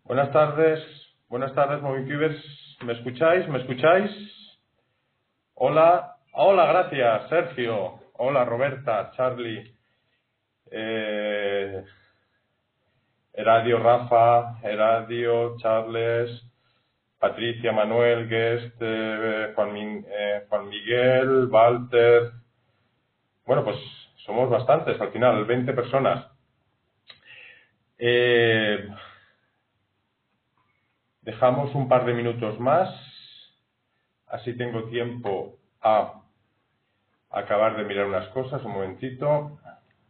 Buenas tardes, MovieCubers. ¿Me escucháis? ¿Me escucháis? Hola, hola, gracias, Sergio. Hola, Roberta, Charlie, Heradio, Rafa, Heradio, Charles, Patricia, Manuel, Guest, Juan Miguel, Walter. Bueno, pues somos bastantes, al final, 20 personas. Dejamos un par de minutos más, así tengo tiempo a acabar de mirar unas cosas, un momentito.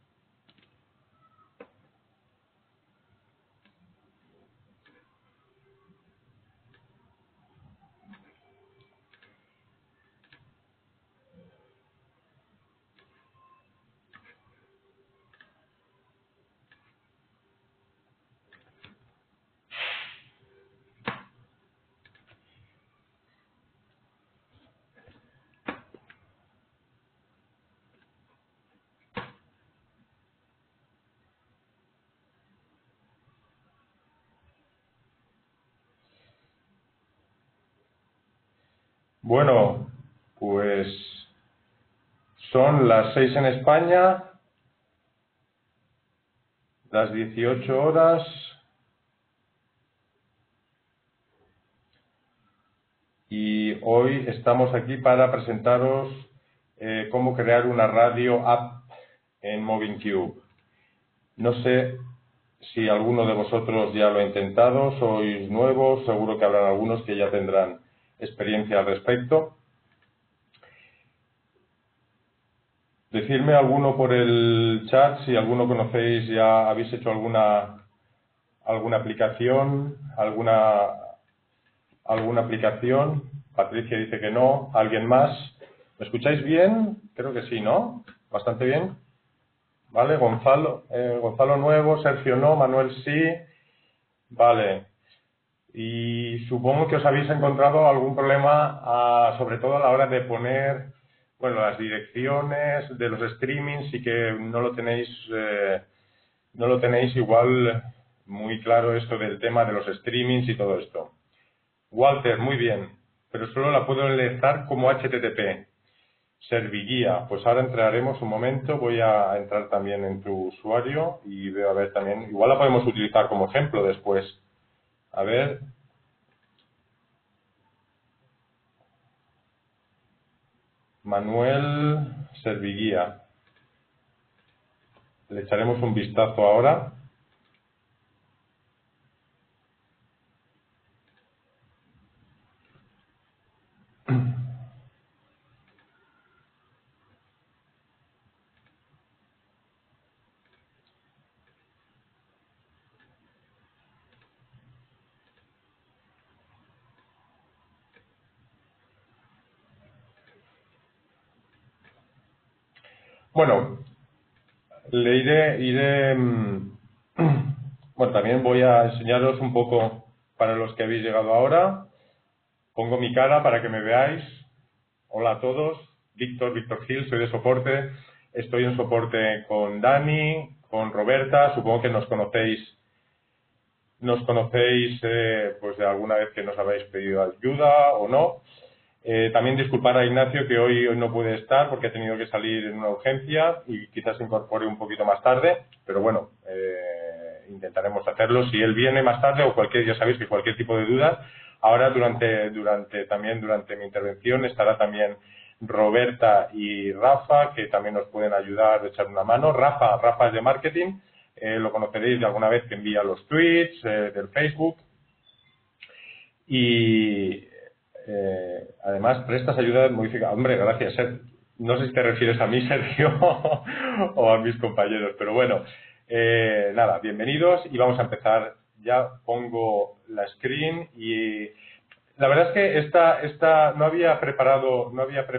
Bueno, pues son las 6 en España, las 18 horas. Y hoy estamos aquí para presentaros cómo crear una radio app en MovieCube. No sé si alguno de vosotros ya lo ha intentado, sois nuevos, seguro que habrán algunos que ya tendrán experiencia al respecto. Decidme alguno por el chat si alguno conocéis, ya habéis hecho alguna aplicación, alguna aplicación. Patricia dice que no. ¿Alguien más? ¿Me escucháis bien? Creo que sí, ¿no? Bastante bien. Vale, Gonzalo nuevo, Sergio no, Manuel sí. Vale. Y supongo que os habéis encontrado algún problema, sobre todo a la hora de poner, bueno, las direcciones de los streamings y que no lo tenéis igual muy claro esto del tema de los streamings y todo esto. Walter, muy bien, pero solo la puedo enlazar como HTTP. Serviguía, pues ahora entraremos un momento, voy a entrar también en tu usuario y veo a ver también, igual la podemos utilizar como ejemplo después. A ver. Manuel Serviguía. Le echaremos un vistazo ahora. Bueno, le iré bueno, también voy a enseñaros un poco para los que habéis llegado ahora. Pongo mi cara para que me veáis. Hola a todos. Víctor Gil, soy de soporte. Estoy en soporte con Dani, con Roberta. Supongo que nos conocéis pues de alguna vez que nos habéis pedido ayuda o no. También disculpar a Ignacio que hoy no puede estar porque ha tenido que salir en una urgencia y quizás se incorpore un poquito más tarde, pero bueno, intentaremos hacerlo. Si él viene más tarde o ya sabéis que cualquier tipo de duda, ahora durante mi intervención estará también Roberta y Rafa, que también nos pueden ayudar, echar una mano. Rafa es de marketing, lo conoceréis de alguna vez que envía los tweets del Facebook. Y además prestas ayuda modificada. Hombre, gracias. No sé si te refieres a mí, Sergio, o a mis compañeros, pero bueno, nada, bienvenidos y vamos a empezar. Ya pongo la screen y la verdad es que esta no había preparado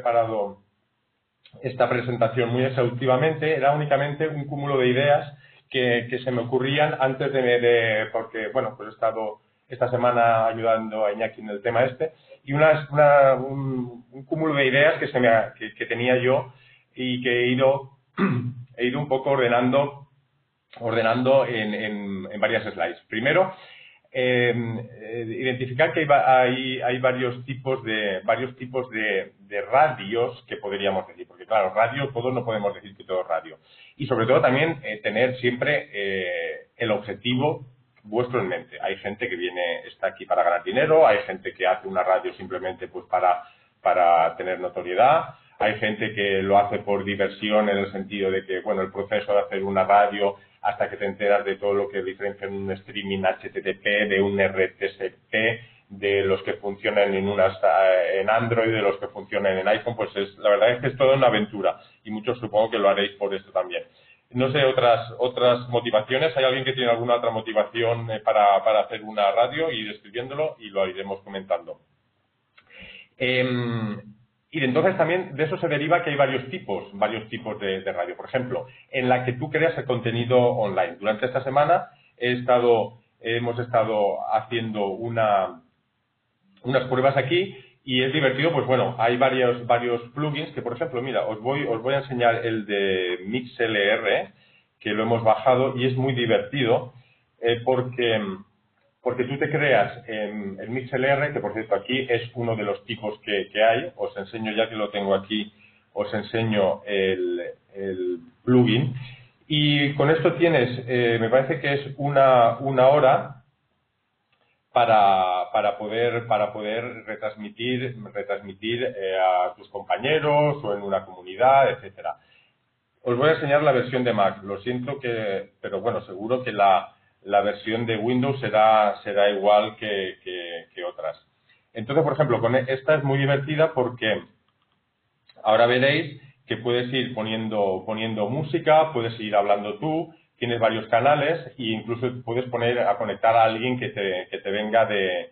esta presentación muy exhaustivamente, era únicamente un cúmulo de ideas que se me ocurrían antes porque, bueno, pues he estado esta semana ayudando a Iñaki en el tema y un cúmulo de ideas que tenía yo y que he ido un poco ordenando en varias slides. Primero, identificar que hay varios tipos de radios que podríamos decir, porque claro, radio, todos no podemos decir que todo es radio. Y sobre todo también tener siempre el objetivo vuestro en mente. Hay gente que está aquí para ganar dinero, hay gente que hace una radio simplemente pues para tener notoriedad, hay gente que lo hace por diversión en el sentido de que, bueno, el proceso de hacer una radio hasta que te enteras de todo lo que diferencia en un streaming HTTP, de un RTSP, de los que funcionan en Android, de los que funcionan en iPhone, pues la verdad es que es toda una aventura y muchos supongo que lo haréis por esto también. No sé, otras motivaciones. ¿Hay alguien que tiene alguna otra motivación para hacer una radio? Ir escribiéndolo y lo iremos comentando. Y entonces también de eso se deriva que hay varios tipos de radio. Por ejemplo, en la que tú creas el contenido online. Durante esta semana hemos estado haciendo unas pruebas aquí y es divertido, pues bueno, hay varios plugins que, por ejemplo, mira, os voy a enseñar el de MixLR, que lo hemos bajado y es muy divertido porque tú te creas en el MixLR, que por cierto aquí es uno de los tipos que hay. Os enseño, ya que lo tengo aquí, os enseño el plugin. Y con esto tienes, me parece que es una hora para poder retransmitir a tus compañeros o en una comunidad, etcétera. Os voy a enseñar la versión de Mac. Lo siento pero bueno, seguro que la versión de Windows será igual que otras. Entonces, por ejemplo, esta es muy divertida porque ahora veréis que puedes ir poniendo música, puedes ir hablando tú, tienes varios canales e incluso puedes poner a conectar a alguien que te venga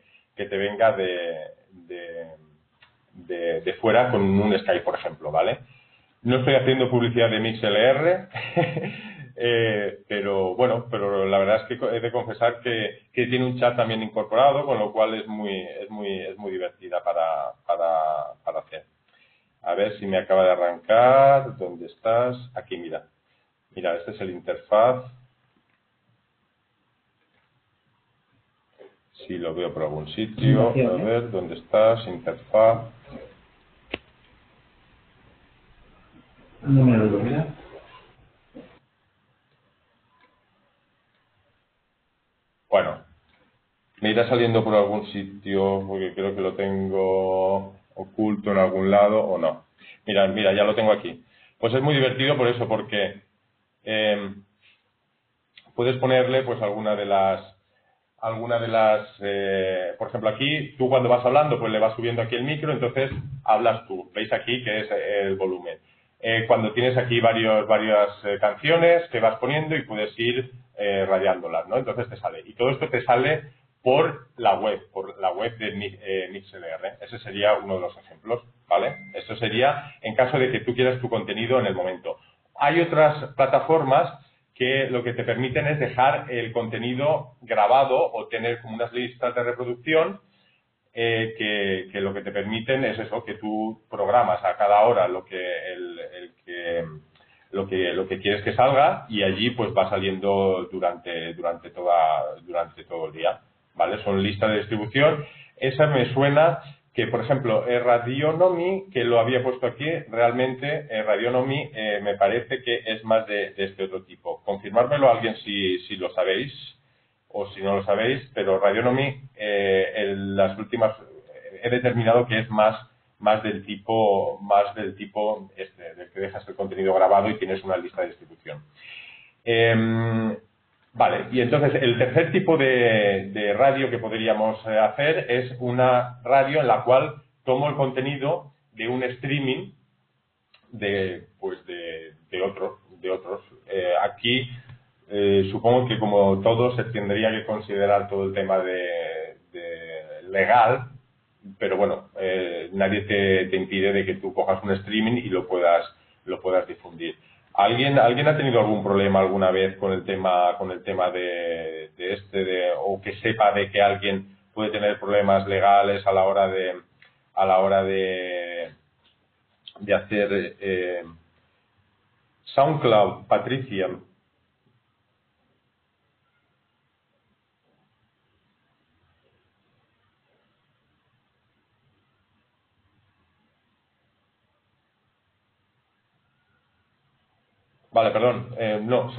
de fuera con un Skype, por ejemplo, ¿vale? No estoy haciendo publicidad de MixLR, pero la verdad es que he de confesar que tiene un chat también incorporado, con lo cual es muy divertida para hacer. A ver si me acaba de arrancar. ¿Dónde estás? Aquí, mira. Mira, este es el interfaz. Si lo veo por algún sitio. A ver, ¿dónde estás? Interfaz. No me lo mira. Bueno, me irá saliendo por algún sitio porque creo que lo tengo oculto en algún lado o no. Mira, ya lo tengo aquí. Pues es muy divertido por eso, porque puedes ponerle pues alguna de las por ejemplo, aquí tú cuando vas hablando pues le vas subiendo aquí el micro, entonces hablas tú. Veis aquí que es el volumen. Cuando tienes aquí varias canciones que vas poniendo y puedes ir rayándolas, ¿no? Entonces te sale. Y todo esto te sale por la web de MixLR. Ese sería uno de los ejemplos, ¿vale? Eso sería en caso de que tú quieras tu contenido en el momento. Hay otras plataformas que lo que te permiten es dejar el contenido grabado o tener como unas listas de reproducción que lo que te permiten es eso, que tú programas a cada hora lo que quieres que salga y allí pues va saliendo durante todo el día, ¿vale? Son listas de distribución. Esa me suena que, por ejemplo, Radionomy, que lo había puesto aquí, realmente Radionomy me parece que es más de este otro tipo. Confirmármelo a alguien si lo sabéis o si no lo sabéis, pero Radionomy en las últimas he determinado que es más del tipo del que dejas el contenido grabado y tienes una lista de distribución. Vale, y entonces el tercer tipo de radio que podríamos hacer es una radio en la cual tomo el contenido de un streaming de otros. Aquí supongo que como todo se tendría que considerar todo el tema de legal, pero bueno, nadie te impide de que tú cojas un streaming y lo puedas difundir. ¿Alguien ha tenido algún problema alguna vez con el tema o que sepa de que alguien puede tener problemas legales a la hora de hacer SoundCloud, Patricia? Vale, perdón. No,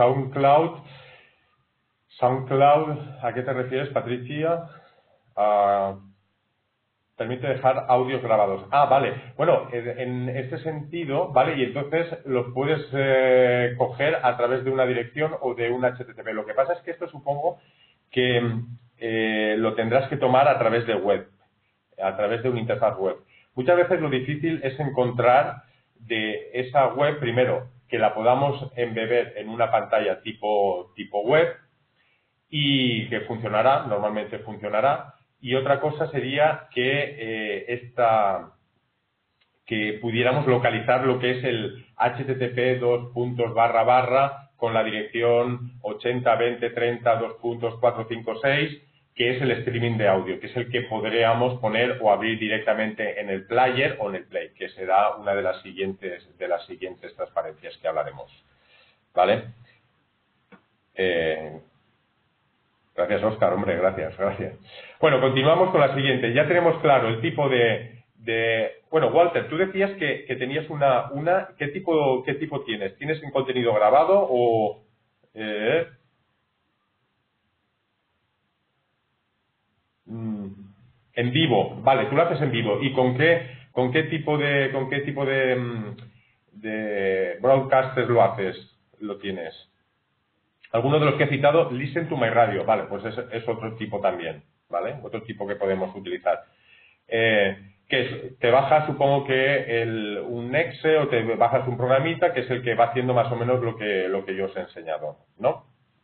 SoundCloud, ¿a qué te refieres, Patricia? Permite dejar audios grabados. Ah, vale. Bueno, en este sentido, ¿vale? Y entonces los puedes coger a través de una dirección o de un HTTP. Lo que pasa es que esto supongo que lo tendrás que tomar a través de web, a través de una interfaz web. Muchas veces lo difícil es encontrar de esa web, primero, que la podamos embeber en una pantalla tipo web y que funcionará, normalmente funcionará. Y otra cosa sería que que pudiéramos localizar lo que es el HTTP con la dirección 80.20.30.2.456, que es el streaming de audio, que es el que podríamos poner o abrir directamente en el player o en el play, que será una de las siguientes transparencias que hablaremos. ¿Vale? Gracias, Óscar, hombre, gracias. Bueno, continuamos con la siguiente. Ya tenemos claro el tipo de... Bueno, Walter, tú decías que tenías ¿qué tipo tienes? ¿Tienes un contenido grabado o...? En vivo, vale, tú lo haces en vivo. ¿Y con qué tipo de broadcasters lo tienes? Algunos de los que he citado, Listen to My Radio, vale, pues es otro tipo también, ¿vale? Otro tipo que podemos utilizar. Te bajas, supongo que un Nexe o te bajas un programita que es el que va haciendo más o menos lo que yo os he enseñado, ¿no?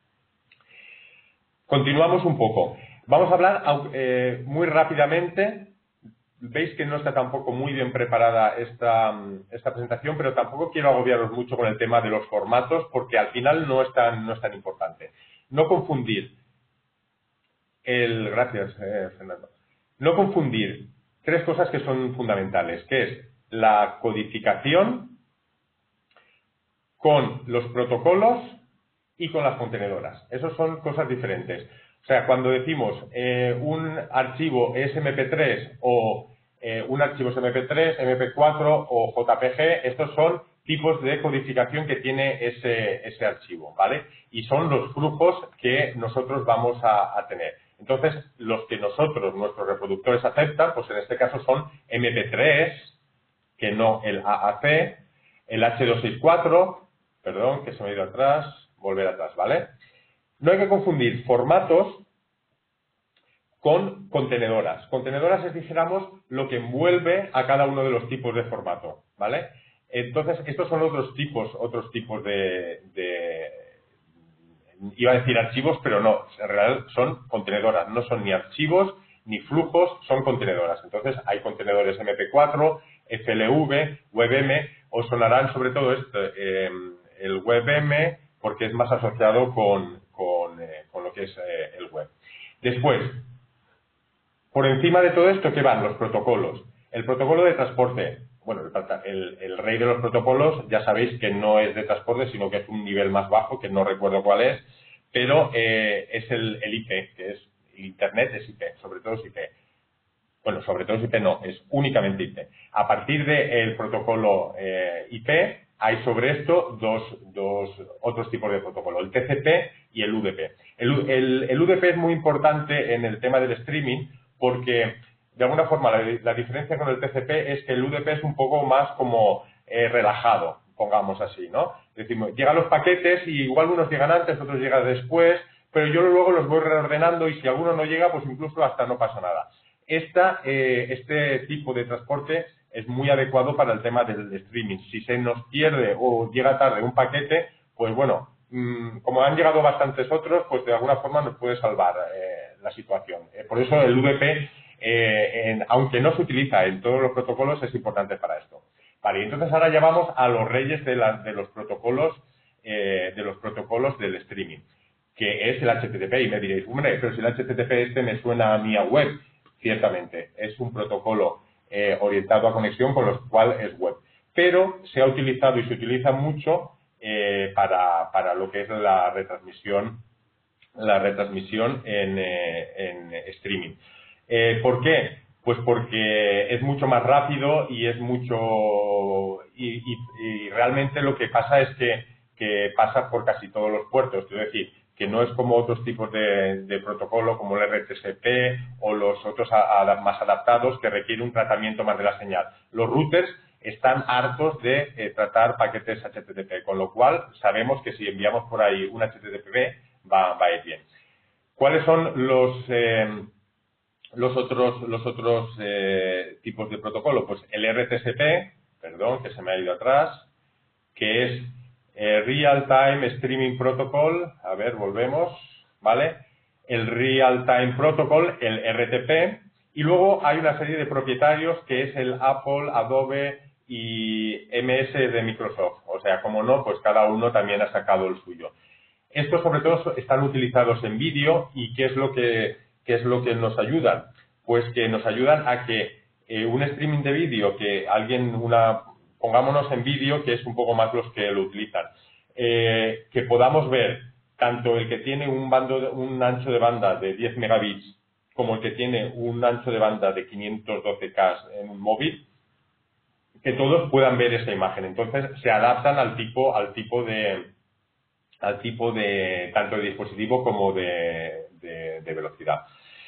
Continuamos un poco. Vamos a hablar muy rápidamente. Veis que no está tampoco muy bien preparada esta presentación, pero tampoco quiero agobiaros mucho con el tema de los formatos, porque al final no es tan importante. No confundir gracias, Fernando. No confundir tres cosas que son fundamentales, que es la codificación con los protocolos y con las contenedoras. Esas son cosas diferentes. O sea, cuando decimos un archivo SMP3 o un archivo es MP3, MP4 o JPG, estos son tipos de codificación que tiene ese archivo, ¿vale? Y son los flujos que nosotros vamos a tener. Entonces, los que nuestros reproductores aceptan, pues en este caso son MP3, que no el AAC, el H264, perdón, que se me ha ido atrás, volver atrás, ¿vale? No hay que confundir formatos con contenedoras. Contenedoras es, dijéramos, lo que envuelve a cada uno de los tipos de formato, ¿vale? Entonces, estos son otros tipos de iba a decir archivos, pero no, en realidad son contenedoras, no son ni archivos ni flujos, son contenedoras. Entonces, hay contenedores MP4, FLV, WebM, os sonarán sobre todo el WebM, porque es más asociado con lo que es el web. Después, por encima de todo esto, ¿qué van? Los protocolos. El protocolo de transporte. Bueno, el rey de los protocolos, ya sabéis que no es de transporte, sino que es un nivel más bajo, que no recuerdo cuál es, pero es el IP, que es Internet, es IP, sobre todo es IP. Bueno, sobre todo es IP no, es únicamente IP. A partir del protocolo IP, hay sobre esto dos otros tipos de protocolo, el TCP y el UDP. El UDP es muy importante en el tema del streaming porque, de alguna forma, la diferencia con el TCP es que el UDP es un poco más como relajado, pongamos así, ¿no? Decimos, llegan los paquetes y igual unos llegan antes, otros llegan después, pero yo luego los voy reordenando y si alguno no llega, pues incluso hasta no pasa nada. Este tipo de transporte es muy adecuado para el tema del streaming. Si se nos pierde o llega tarde un paquete, pues bueno, como han llegado bastantes otros, pues de alguna forma nos puede salvar la situación. Por eso el UDP, aunque no se utiliza en todos los protocolos, es importante para esto. Vale, entonces ahora ya vamos a los reyes de los protocolos del streaming, que es el HTTP. Y me diréis, hombre, pero si el HTTP me suena a mí a web. Ciertamente, es un protocolo orientado a conexión, con lo cual es web. Pero se ha utilizado y se utiliza mucho para lo que es la retransmisión en streaming. ¿Por qué? Pues porque es mucho más rápido y es mucho... Y realmente lo que pasa es que que pasa por casi todos los puertos. Es decir, que no es como otros tipos de protocolo como el RTCP o los otros más adaptados que requieren un tratamiento más de la señal. Los routers están hartos de tratar paquetes HTTP, con lo cual sabemos que si enviamos por ahí un HTTP va a ir bien. ¿Cuáles son los otros tipos de protocolo? Pues el RTCP, perdón, que se me ha ido atrás, que es Real Time Streaming Protocol. A ver, volvemos, ¿vale? El Real Time Protocol, el RTP, y luego hay una serie de propietarios que es el Apple, Adobe y MS de Microsoft. O sea, como no, pues cada uno también ha sacado el suyo. Estos sobre todo están utilizados en vídeo y ¿qué es lo que nos ayudan? Pues que nos ayudan a que un streaming de vídeo que pongámonos en vídeo, que es un poco más los que lo utilizan, que podamos ver tanto el que tiene un ancho de banda de 10 megabits como el que tiene un ancho de banda de 512K en un móvil, que todos puedan ver esa imagen. Entonces se adaptan al tipo de tanto de dispositivo como de velocidad.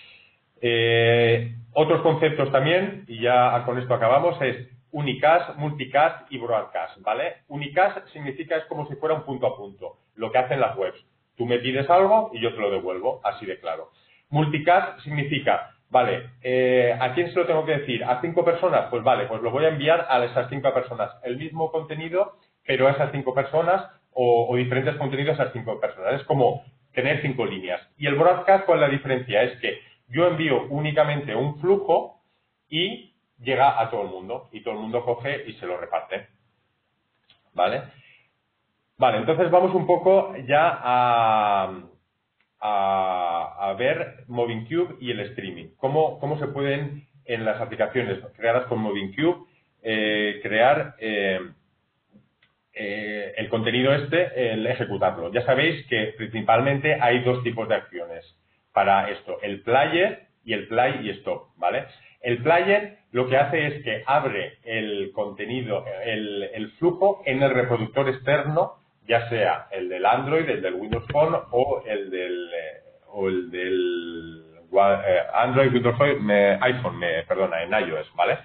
Otros conceptos también, y ya con esto acabamos, es unicast, multicast y broadcast, ¿vale? Unicast significa es como si fuera un punto a punto, lo que hacen las webs. Tú me pides algo y yo te lo devuelvo, así de claro. Multicast significa, vale, ¿a quién se lo tengo que decir? ¿A 5 personas? Pues vale, pues lo voy a enviar a esas 5 personas. El mismo contenido, pero a esas 5 personas o diferentes contenidos a esas 5 personas. Es como tener 5 líneas. Y el broadcast, ¿cuál es la diferencia? Es que yo envío únicamente un flujo y llega a todo el mundo. Y todo el mundo coge y se lo reparte. ¿Vale? Vale, entonces vamos un poco ya a ver MovingCube y el streaming. ¿Cómo se pueden, en las aplicaciones creadas con MovingCube, crear el contenido el ejecutarlo? Ya sabéis que principalmente hay dos tipos de acciones para esto, el player y el play y stop, ¿vale? El player lo que hace es que abre el contenido, el flujo en el reproductor externo, ya sea el del Android, el del Windows Phone o el del Android, Windows Phone, iPhone, perdona, en iOS, ¿vale?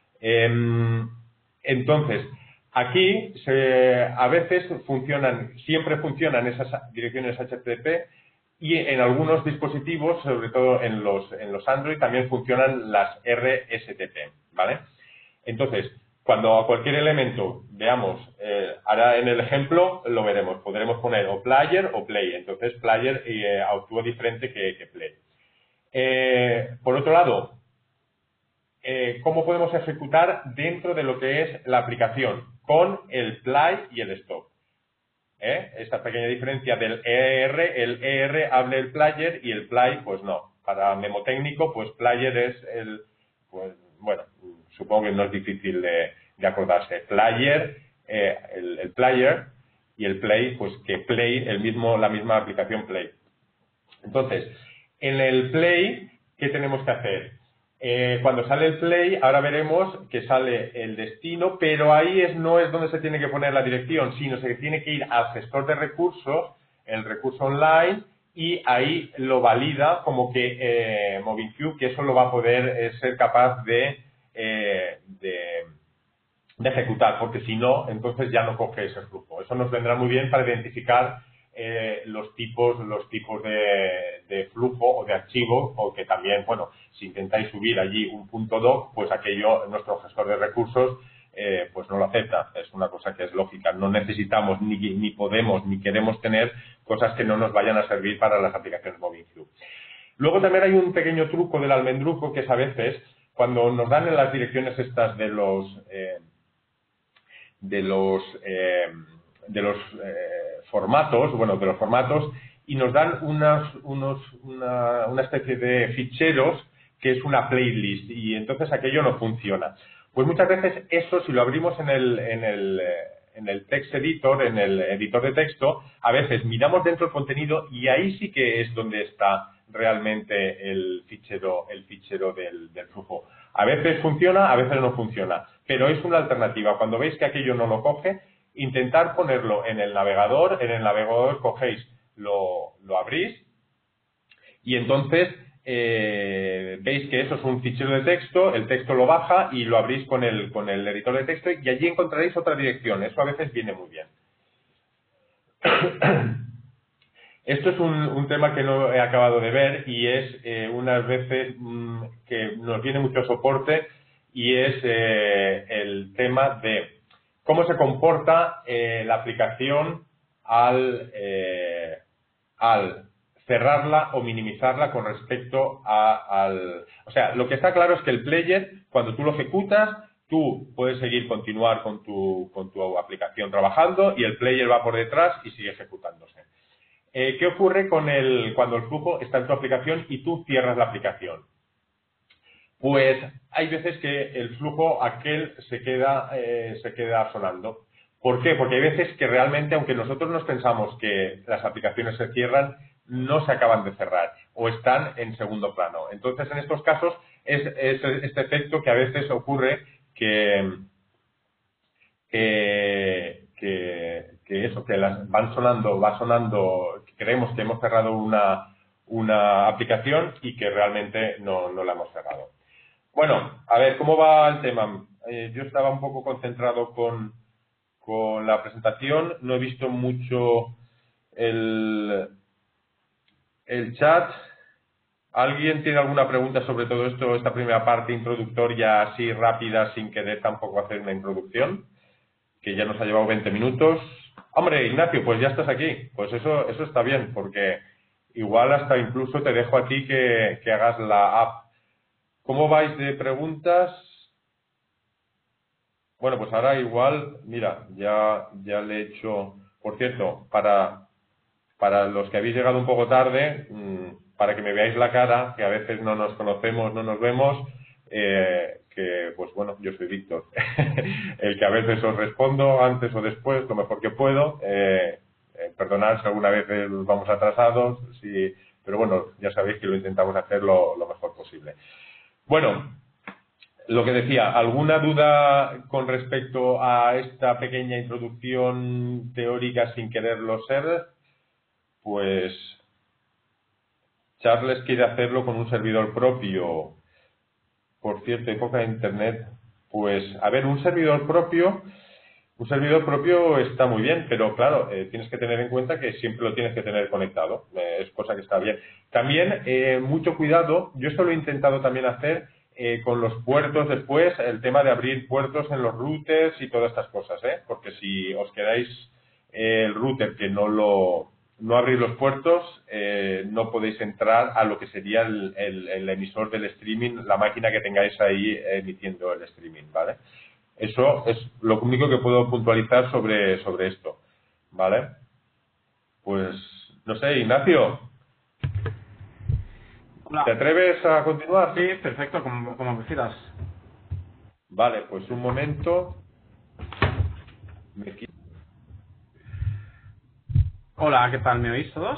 Entonces, aquí a veces siempre funcionan esas direcciones HTTP y en algunos dispositivos, sobre todo en los Android, también funcionan las RSTP, ¿vale? Entonces, cuando a cualquier elemento veamos, ahora en el ejemplo lo veremos, podremos poner o player o play, entonces player actúa diferente que play. Por otro lado, ¿cómo podemos ejecutar dentro de lo que es la aplicación? Con el play y el stop. Esta pequeña diferencia del ER, el ER habla el player y el play, pues no. Para memotécnico, pues player es pues bueno, supongo que no es difícil de acordarse. Player, el player y el play, pues que play, la misma aplicación play. Entonces, en el play, ¿qué tenemos que hacer? Cuando sale el play, ahora veremos que sale el destino, pero ahí no es donde se tiene que poner la dirección, sino se tiene que ir al gestor de recursos, el recurso online, y ahí lo valida como que MovingCube, que eso lo va a poder ser capaz de ejecutar, porque si no, entonces ya no coge ese flujo. Eso nos vendrá muy bien para identificar los tipos de flujo o de archivo, o que también, bueno, si intentáis subir allí un .doc, pues aquello, nuestro gestor de recursos, pues no lo acepta. Es una cosa que es lógica. No necesitamos, ni podemos, ni queremos tener cosas que no nos vayan a servir para las aplicaciones MovingCube. Luego también hay un pequeño truco del almendruco, que es a veces, cuando nos dan en las direcciones estas de los formatos, y nos dan una especie de ficheros que es una playlist, y entonces aquello no funciona. Pues muchas veces eso, si lo abrimos en el text editor, en el editor de texto, a veces miramos dentro del contenido y ahí sí que es donde está realmente el fichero del flujo. A veces funciona, a veces no funciona, pero es una alternativa. Cuando veis que aquello no lo coge, intentar ponerlo en el navegador cogéis, lo abrís y entonces veis que eso es un fichero de texto, el texto lo baja y lo abrís con el editor de texto y allí encontraréis otra dirección. Eso a veces viene muy bien. Esto es un tema que no he acabado de ver y es unas veces que nos viene mucho soporte y es el tema de cómo se comporta la aplicación al cerrarla o minimizarla con respecto al... O sea, lo que está claro es que el player, cuando tú lo ejecutas, tú puedes continuar con tu aplicación trabajando y el player va por detrás y sigue ejecutándose. ¿Qué ocurre cuando el flujo está en tu aplicación y tú cierras la aplicación? Pues hay veces que el flujo aquel se queda sonando. ¿Por qué? Porque hay veces que realmente, aunque nosotros nos pensamos que las aplicaciones se cierran, no se acaban de cerrar o están en segundo plano. Entonces, en estos casos, es este efecto que a veces ocurre que va sonando, que creemos que hemos cerrado una aplicación y que realmente no la hemos cerrado. Bueno, a ver, ¿cómo va el tema? Yo estaba un poco concentrado con la presentación, no he visto mucho el chat. ¿Alguien tiene alguna pregunta sobre todo esto, esta primera parte introductoria así rápida, sin querer tampoco hacer una introducción? Que ya nos ha llevado 20 minutos. Hombre, Ignacio, pues ya estás aquí. Pues eso está bien, porque igual hasta incluso te dejo a ti que hagas la app. ¿Cómo vais de preguntas? Bueno, pues ahora igual, mira, ya le he hecho... Por cierto, para los que habéis llegado un poco tarde, para que me veáis la cara, que a veces no nos conocemos, no nos vemos, que pues bueno, yo soy Víctor, el que a veces os respondo antes o después, lo mejor que puedo. Perdonad si alguna vez vamos atrasados, sí, pero bueno, ya sabéis que lo intentamos hacer lo mejor posible. Bueno, lo que decía, ¿alguna duda con respecto a esta pequeña introducción teórica sin quererlo ser? Pues Charles quiere hacerlo con un servidor propio. Por cierto, época de Internet. Pues, a ver, un servidor propio está muy bien, pero claro, tienes que tener en cuenta que siempre lo tienes que tener conectado. Es cosa que está bien. También, mucho cuidado, yo esto lo he intentado también hacer con los puertos después, el tema de abrir puertos en los routers y todas estas cosas, porque si os quedáis el router que no abrís los puertos, no podéis entrar a lo que sería el emisor del streaming, la máquina que tengáis ahí emitiendo el streaming, ¿vale? Eso es lo único que puedo puntualizar sobre esto, ¿vale? Pues, no sé, Ignacio, Hola. ¿te atreves a continuar? Sí, perfecto, como prefieras. Vale, pues un momento. Hola, ¿qué tal? ¿Me oís todos?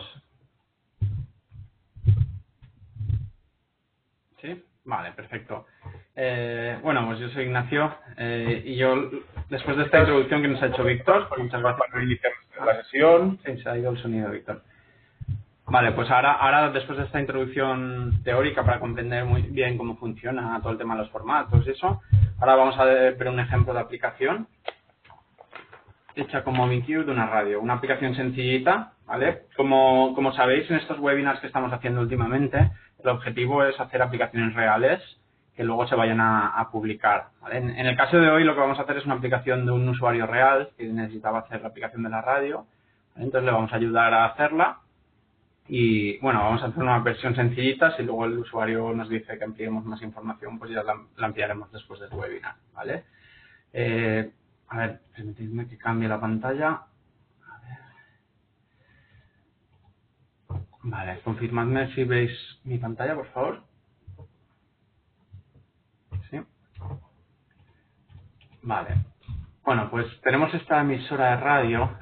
Sí, vale, perfecto. Bueno, pues yo soy Ignacio y yo, después de esta introducción que nos ha hecho Víctor, muchas gracias por iniciar la sesión. Sí, se ha ido el sonido, Víctor. Vale, pues ahora después de esta introducción teórica para comprender muy bien cómo funciona todo el tema de los formatos y eso, ahora vamos a ver un ejemplo de aplicación hecha con MovingQ de una radio. Una aplicación sencillita, ¿vale? Como sabéis en estos webinars que estamos haciendo últimamente, el objetivo es hacer aplicaciones reales que luego se vayan a publicar, ¿vale? En el caso de hoy lo que vamos a hacer es una aplicación de un usuario real que necesitaba hacer la aplicación de la radio, ¿vale? Entonces le vamos a ayudar a hacerla y, bueno, vamos a hacer una versión sencillita. Si luego el usuario nos dice que ampliemos más información, pues ya la ampliaremos después del webinar, ¿vale? A ver, permitidme que cambie la pantalla. A ver. Vale, confirmadme si veis mi pantalla, por favor. ¿Sí? Vale. Bueno, pues tenemos esta emisora de radio,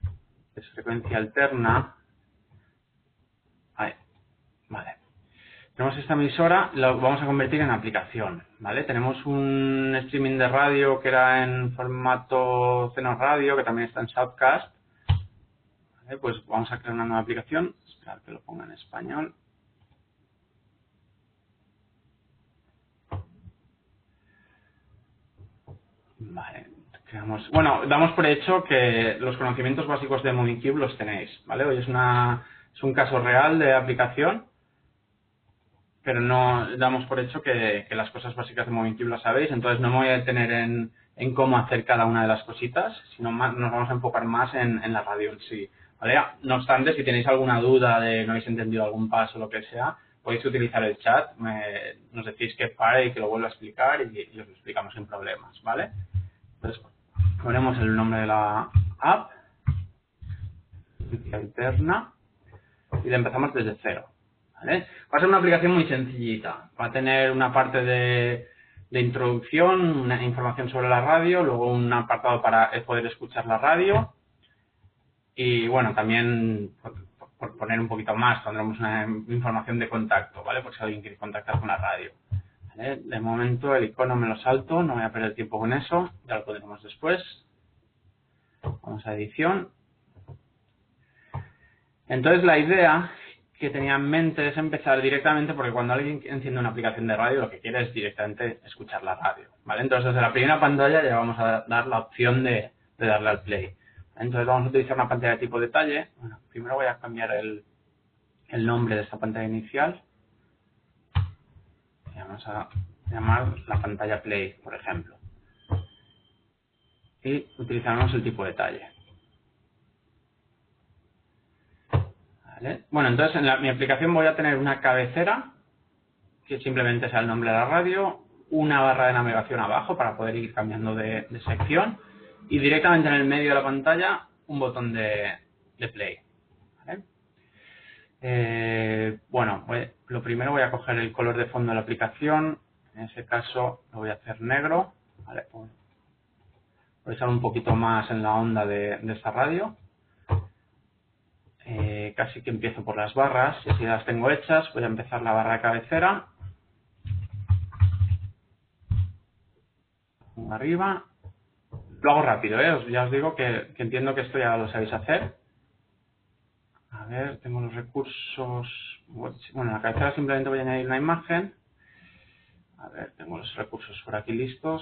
es frecuencia alterna. Ahí. Vale. tenemos esta emisora, lo vamos a convertir en aplicación, ¿vale? Tenemos un streaming de radio que era en formato Zenos Radio, que también está en Shoutcast. ¿Vale? Pues vamos a crear una nueva aplicación. Esperar que lo ponga en español. Vale, creamos... Bueno, damos por hecho que los conocimientos básicos de MovingCube los tenéis, ¿vale? Hoy es un caso real de aplicación, pero no damos por hecho que las cosas básicas de MovingCube las sabéis, entonces no me voy a detener en cómo hacer cada una de las cositas, sino nos vamos a enfocar más en la radio en sí, ¿vale? No obstante, si tenéis alguna duda de no habéis entendido algún paso o lo que sea, podéis utilizar el chat, nos decís que pare y que lo vuelva a explicar y os lo explicamos sin problemas, ¿vale? Entonces, ponemos el nombre de la app, interna, y la empezamos desde cero. ¿Vale? Va a ser una aplicación muy sencillita. Va a tener una parte de introducción, una información sobre la radio, luego un apartado para poder escuchar la radio y, bueno, también por poner un poquito más, tendremos una información de contacto, ¿vale? Por si alguien quiere contactar con la radio. ¿Vale? De momento el icono me lo salto, no voy a perder tiempo con eso, ya lo pondremos después. Vamos a edición. Entonces la idea que tenía en mente es empezar directamente, porque cuando alguien enciende una aplicación de radio lo que quiere es directamente escuchar la radio, ¿vale? Entonces desde la primera pantalla ya vamos a dar la opción de darle al play. Entonces vamos a utilizar una pantalla de tipo detalle. Bueno, primero voy a cambiar el nombre de esta pantalla inicial. Y vamos a llamar la pantalla play, por ejemplo. Y utilizaremos el tipo detalle. ¿Vale? Bueno, entonces en mi aplicación voy a tener una cabecera, que simplemente sea el nombre de la radio, una barra de navegación abajo para poder ir cambiando de sección y directamente en el medio de la pantalla un botón de play. ¿Vale? Bueno, lo primero voy a coger el color de fondo de la aplicación, en ese caso lo voy a hacer negro. ¿Vale? Voy a echar un poquito más en la onda de esta radio. Casi que empiezo por las barras, y así las tengo hechas, voy a empezar la barra de cabecera. Arriba. Lo hago rápido, ya os digo que entiendo que esto ya lo sabéis hacer. A ver, tengo los recursos. Bueno, en la cabecera simplemente voy a añadir una imagen. A ver, tengo los recursos por aquí listos.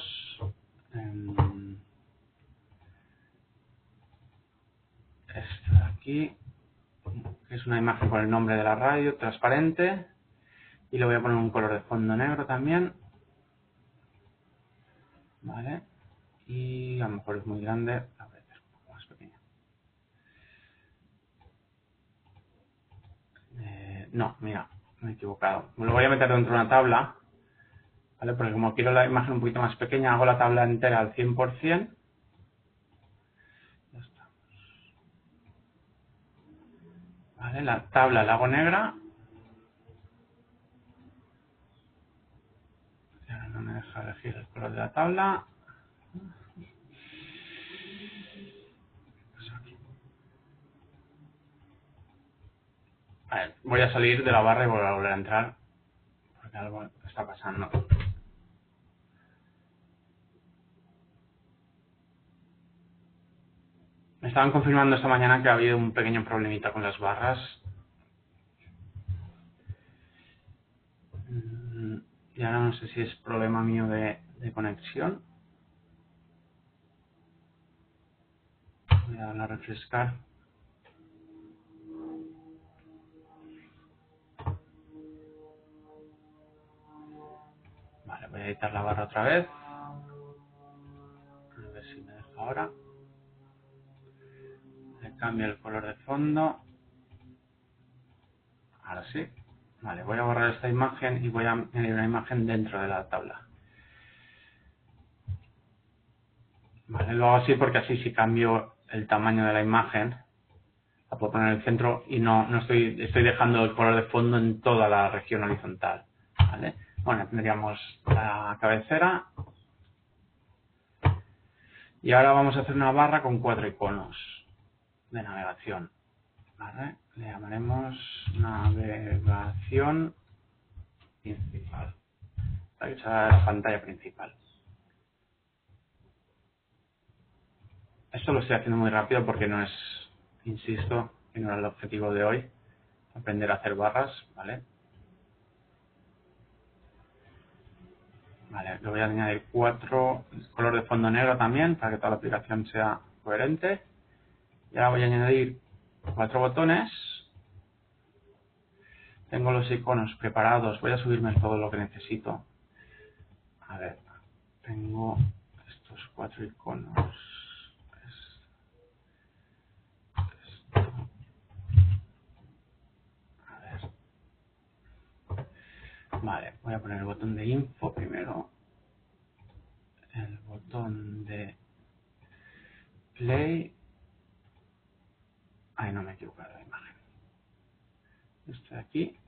Esto de aquí, que es una imagen con el nombre de la radio, transparente. Y le voy a poner un color de fondo negro también. Vale. Y a lo mejor es muy grande. A ver, es un poco más pequeña. No, mira, me he equivocado. Me lo voy a meter dentro de una tabla. ¿Vale? Porque como quiero la imagen un poquito más pequeña, hago la tabla entera al 100%. Ya está. ¿Vale? La tabla la hago negra. Y ahora no me deja elegir el color de la tabla. Vale, voy a salir de la barra y volver a entrar. Porque algo está pasando. Me estaban confirmando esta mañana que ha habido un pequeño problemita con las barras. Y ahora no sé si es problema mío de conexión. Voy a darle a refrescar. Vale, voy a editar la barra otra vez. A ver si me deja ahora. Le cambio el color de fondo. Ahora sí. Vale, voy a borrar esta imagen y voy a añadir una imagen dentro de la tabla. Vale, lo hago así porque así si cambio el tamaño de la imagen, la puedo poner en el centro y no estoy dejando el color de fondo en toda la región horizontal. ¿Vale? Bueno, tendríamos la cabecera. Y ahora vamos a hacer una barra con 4 iconos de navegación. ¿Vale? Le llamaremos navegación principal. Para que sea la pantalla principal. Esto lo estoy haciendo muy rápido porque no es, insisto, que no era el objetivo de hoy, aprender a hacer barras, ¿vale? Vale, le voy a añadir 4 color de fondo negro también para que toda la aplicación sea coherente. Y ahora voy a añadir 4 botones. Tengo los iconos preparados, voy a subirme todo lo que necesito. A ver, tengo estos 4 iconos. Esto. A ver. Vale, voy a poner el botón de info primero. El botón de play. Ay, no me he equivocado de imagen. Este de aquí.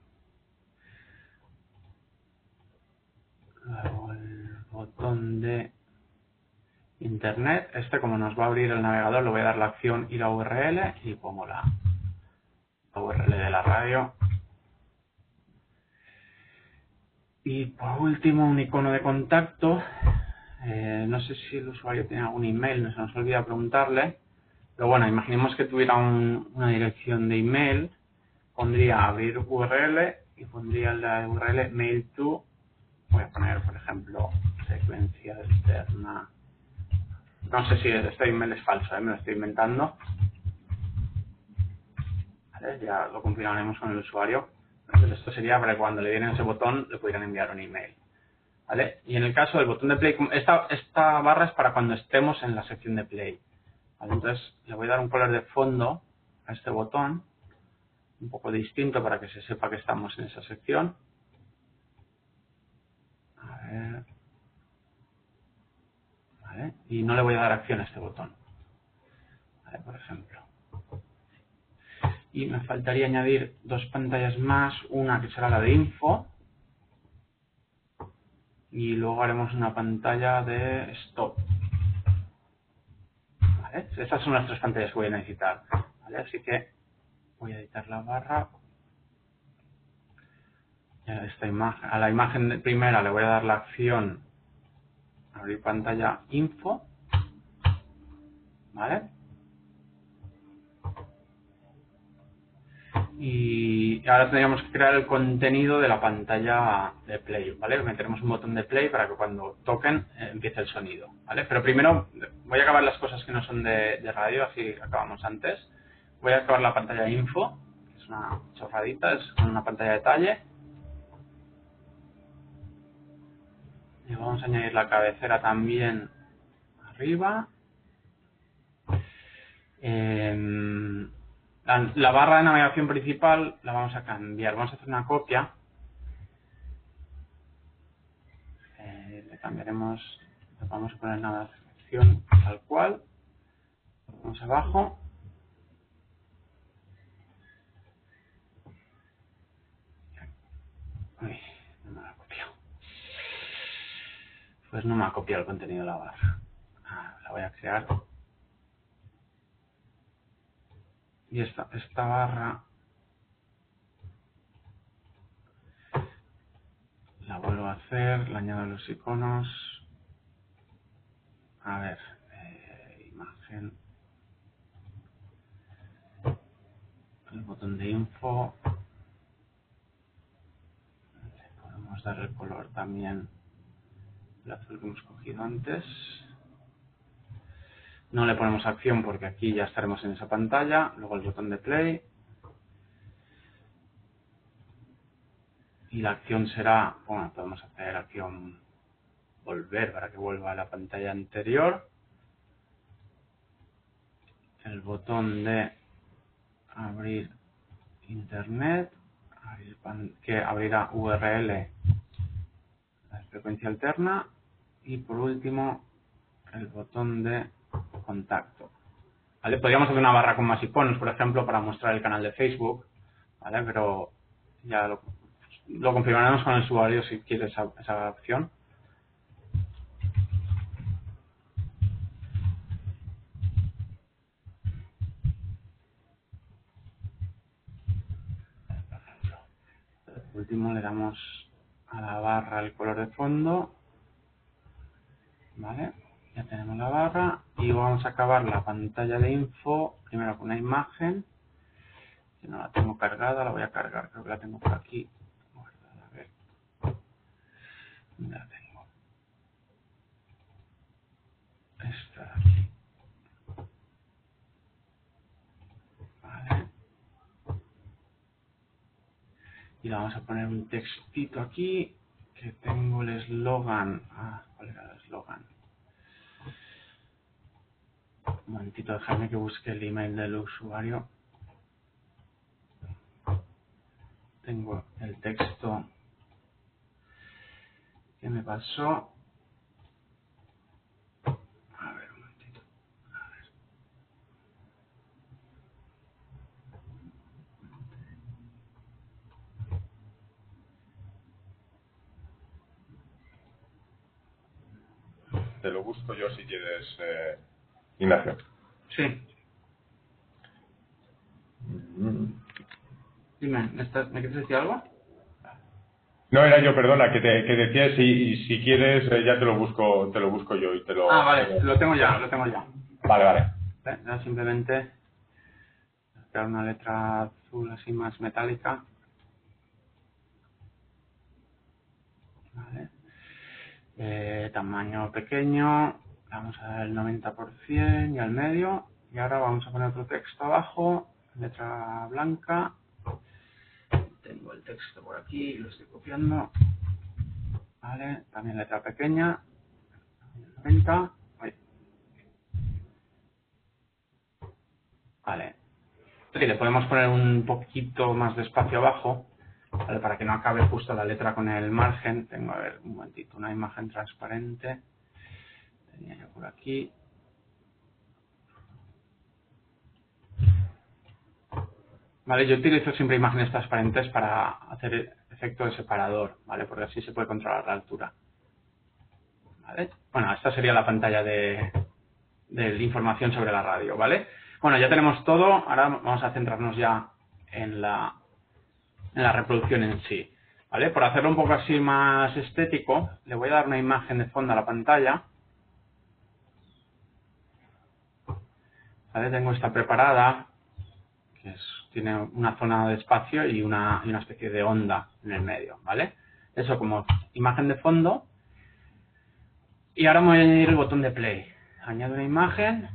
Luego el botón de internet. Este, como nos va a abrir el navegador, le voy a dar la acción ir a URL y pongo la URL de la radio. Y por último, un icono de contacto. No sé si el usuario tiene algún email, no se nos olvida preguntarle. Pero bueno, imaginemos que tuviera una dirección de email. Pondría abrir URL y pondría la URL mail to. Voy a poner, por ejemplo, secuencia externa. No sé si este email es falso, me lo estoy inventando. ¿Vale? Ya lo confirmaremos con el usuario. Entonces esto sería para que cuando le dieran ese botón le pudieran enviar un email. ¿Vale? Y en el caso del botón de play, esta barra es para cuando estemos en la sección de play. ¿Vale? Entonces le voy a dar un color de fondo a este botón, un poco distinto para que se sepa que estamos en esa sección. A ver. ¿Vale? Y no le voy a dar acción a este botón. ¿Vale? Por ejemplo. Y me faltaría añadir 2 pantallas más, una que será la de info. Y luego haremos una pantalla de stop. ¿Vale? Estas son las 3 pantallas que voy a necesitar. ¿Vale? Así que voy a editar la barra. A la imagen primera le voy a dar la acción abrir pantalla info. ¿Vale? Y ahora tendríamos que crear el contenido de la pantalla de play, ¿vale? Meteremos un botón de play para que cuando toquen empiece el sonido, ¿vale? Pero primero voy a acabar las cosas que no son de radio, así acabamos antes. Voy a acabar la pantalla info, que es una chorradita, es una pantalla de detalle. Y vamos a añadir la cabecera también arriba. La barra de navegación principal la vamos a cambiar. Vamos a hacer una copia. Le cambiaremos, le vamos a poner navegación tal cual. Vamos abajo. Uy, no me la ha copiado. Pues no me ha copiado el contenido de la barra. La voy a crear. Y esta barra la vuelvo a hacer, le añado los iconos. A ver, imagen. El botón de info. Le podemos dar el color también, el azul que hemos cogido antes. No le ponemos acción porque aquí ya estaremos en esa pantalla. Luego el botón de play. Y la acción será, bueno, podemos hacer acción volver para que vuelva a la pantalla anterior. El botón de abrir internet, que abrirá URL, la frecuencia alterna. Y por último, el botón de contacto. ¿Vale? Podríamos hacer una barra con más iconos, por ejemplo, para mostrar el canal de Facebook, ¿vale? Pero ya lo configuraremos con el usuario si quiere esa opción. Por último le damos a la barra el color de fondo, ¿vale? Ya tenemos la barra y vamos a acabar la pantalla de info primero con una imagen, que no la tengo cargada, la voy a cargar, creo que la tengo por aquí. Guardada, a ver, ¿dónde la tengo? Esta de aquí, ¿vale? Y le vamos a poner un textito aquí, que tengo el eslogan. ¿Cuál era el eslogan? Un momentito, déjame que busque el email del usuario. Tengo el texto que me pasó. A ver, un momentito. Te lo busco yo si quieres, Ignacio. Sí, dime, ¿me quieres decir algo? No, era yo, perdona, que decía si quieres, ya te lo busco yo y te lo... Vale, lo tengo ya. Vale, vale. Ya simplemente crear una letra azul así más metálica. Vale. Tamaño pequeño, vamos a dar el 90% y al medio. Y ahora vamos a poner otro texto abajo, letra blanca. Tengo el texto por aquí, lo estoy copiando. Vale, también letra pequeña, 90. Vale. Sí, le podemos poner un poquito más de espacio abajo, ¿vale? Para que no acabe justo la letra con el margen. Tengo, a ver, un momentito, una imagen transparente. Tenía yo por aquí. Vale, yo utilizo siempre imágenes transparentes para hacer efecto de separador, ¿vale? Porque así se puede controlar la altura. ¿Vale? Bueno, esta sería la pantalla de información sobre la radio, ¿vale? Bueno, ya tenemos todo, ahora vamos a centrarnos ya en la reproducción en sí, ¿vale? Por hacerlo un poco así más estético, le voy a dar una imagen de fondo a la pantalla, ¿vale? Tengo esta preparada, que tiene una zona de espacio y una especie de onda en el medio, ¿vale? Eso como imagen de fondo. Y ahora me voy a añadir el botón de play. Añado una imagen,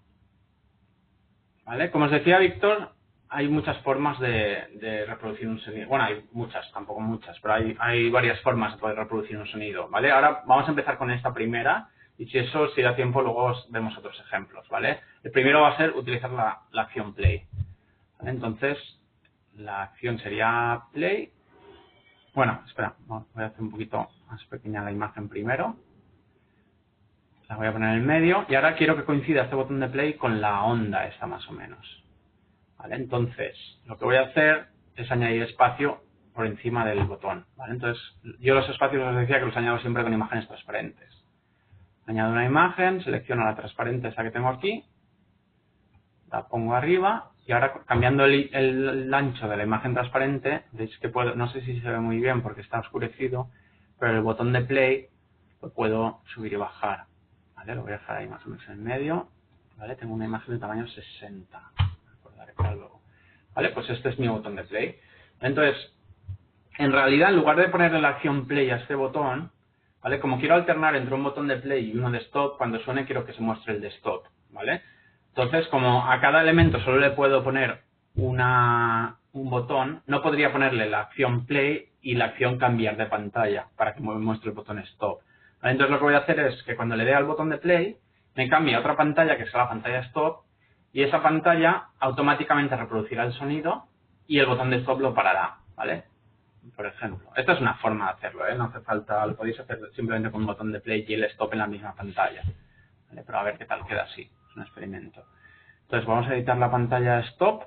¿vale? Como os decía Víctor, hay muchas formas de reproducir un sonido. Bueno, hay muchas, tampoco muchas, pero hay varias formas de poder reproducir un sonido, ¿vale? Ahora vamos a empezar con esta primera y si da tiempo, luego os vemos otros ejemplos, ¿vale? El primero va a ser utilizar la acción play, ¿vale? Entonces, la acción sería play. Bueno, espera, voy a hacer un poquito más pequeña la imagen primero. La voy a poner en el medio y ahora quiero que coincida este botón de play con la onda esta más o menos. ¿Vale? Entonces, lo que voy a hacer es añadir espacio por encima del botón, ¿vale? Entonces, yo los espacios os decía que los añado siempre con imágenes transparentes. Añado una imagen, selecciono la transparente esa que tengo aquí, la pongo arriba y ahora cambiando el ancho de la imagen transparente, veis que puedo, no sé si se ve muy bien porque está oscurecido, pero el botón de play lo puedo subir y bajar, ¿vale? Lo voy a dejar ahí más o menos en medio, ¿vale? Tengo una imagen de tamaño 60, me acordaré para luego. ¿Vale? Pues este es mi botón de play. Entonces, en realidad, en lugar de ponerle la acción play a este botón, ¿vale? Como quiero alternar entre un botón de play y uno de stop, cuando suene quiero que se muestre el de stop, ¿vale? Entonces, como a cada elemento solo le puedo poner un botón, no podría ponerle la acción play y la acción cambiar de pantalla para que me muestre el botón stop. ¿Vale? Entonces lo que voy a hacer es que cuando le dé al botón de play, me cambie a otra pantalla que sea la pantalla stop y esa pantalla automáticamente reproducirá el sonido y el botón de stop lo parará, ¿vale? Por ejemplo, esta es una forma de hacerlo, ¿eh? No hace falta, lo podéis hacer simplemente con un botón de play y el stop en la misma pantalla, ¿vale? Pero a ver qué tal queda así, es un experimento. Entonces vamos a editar la pantalla stop,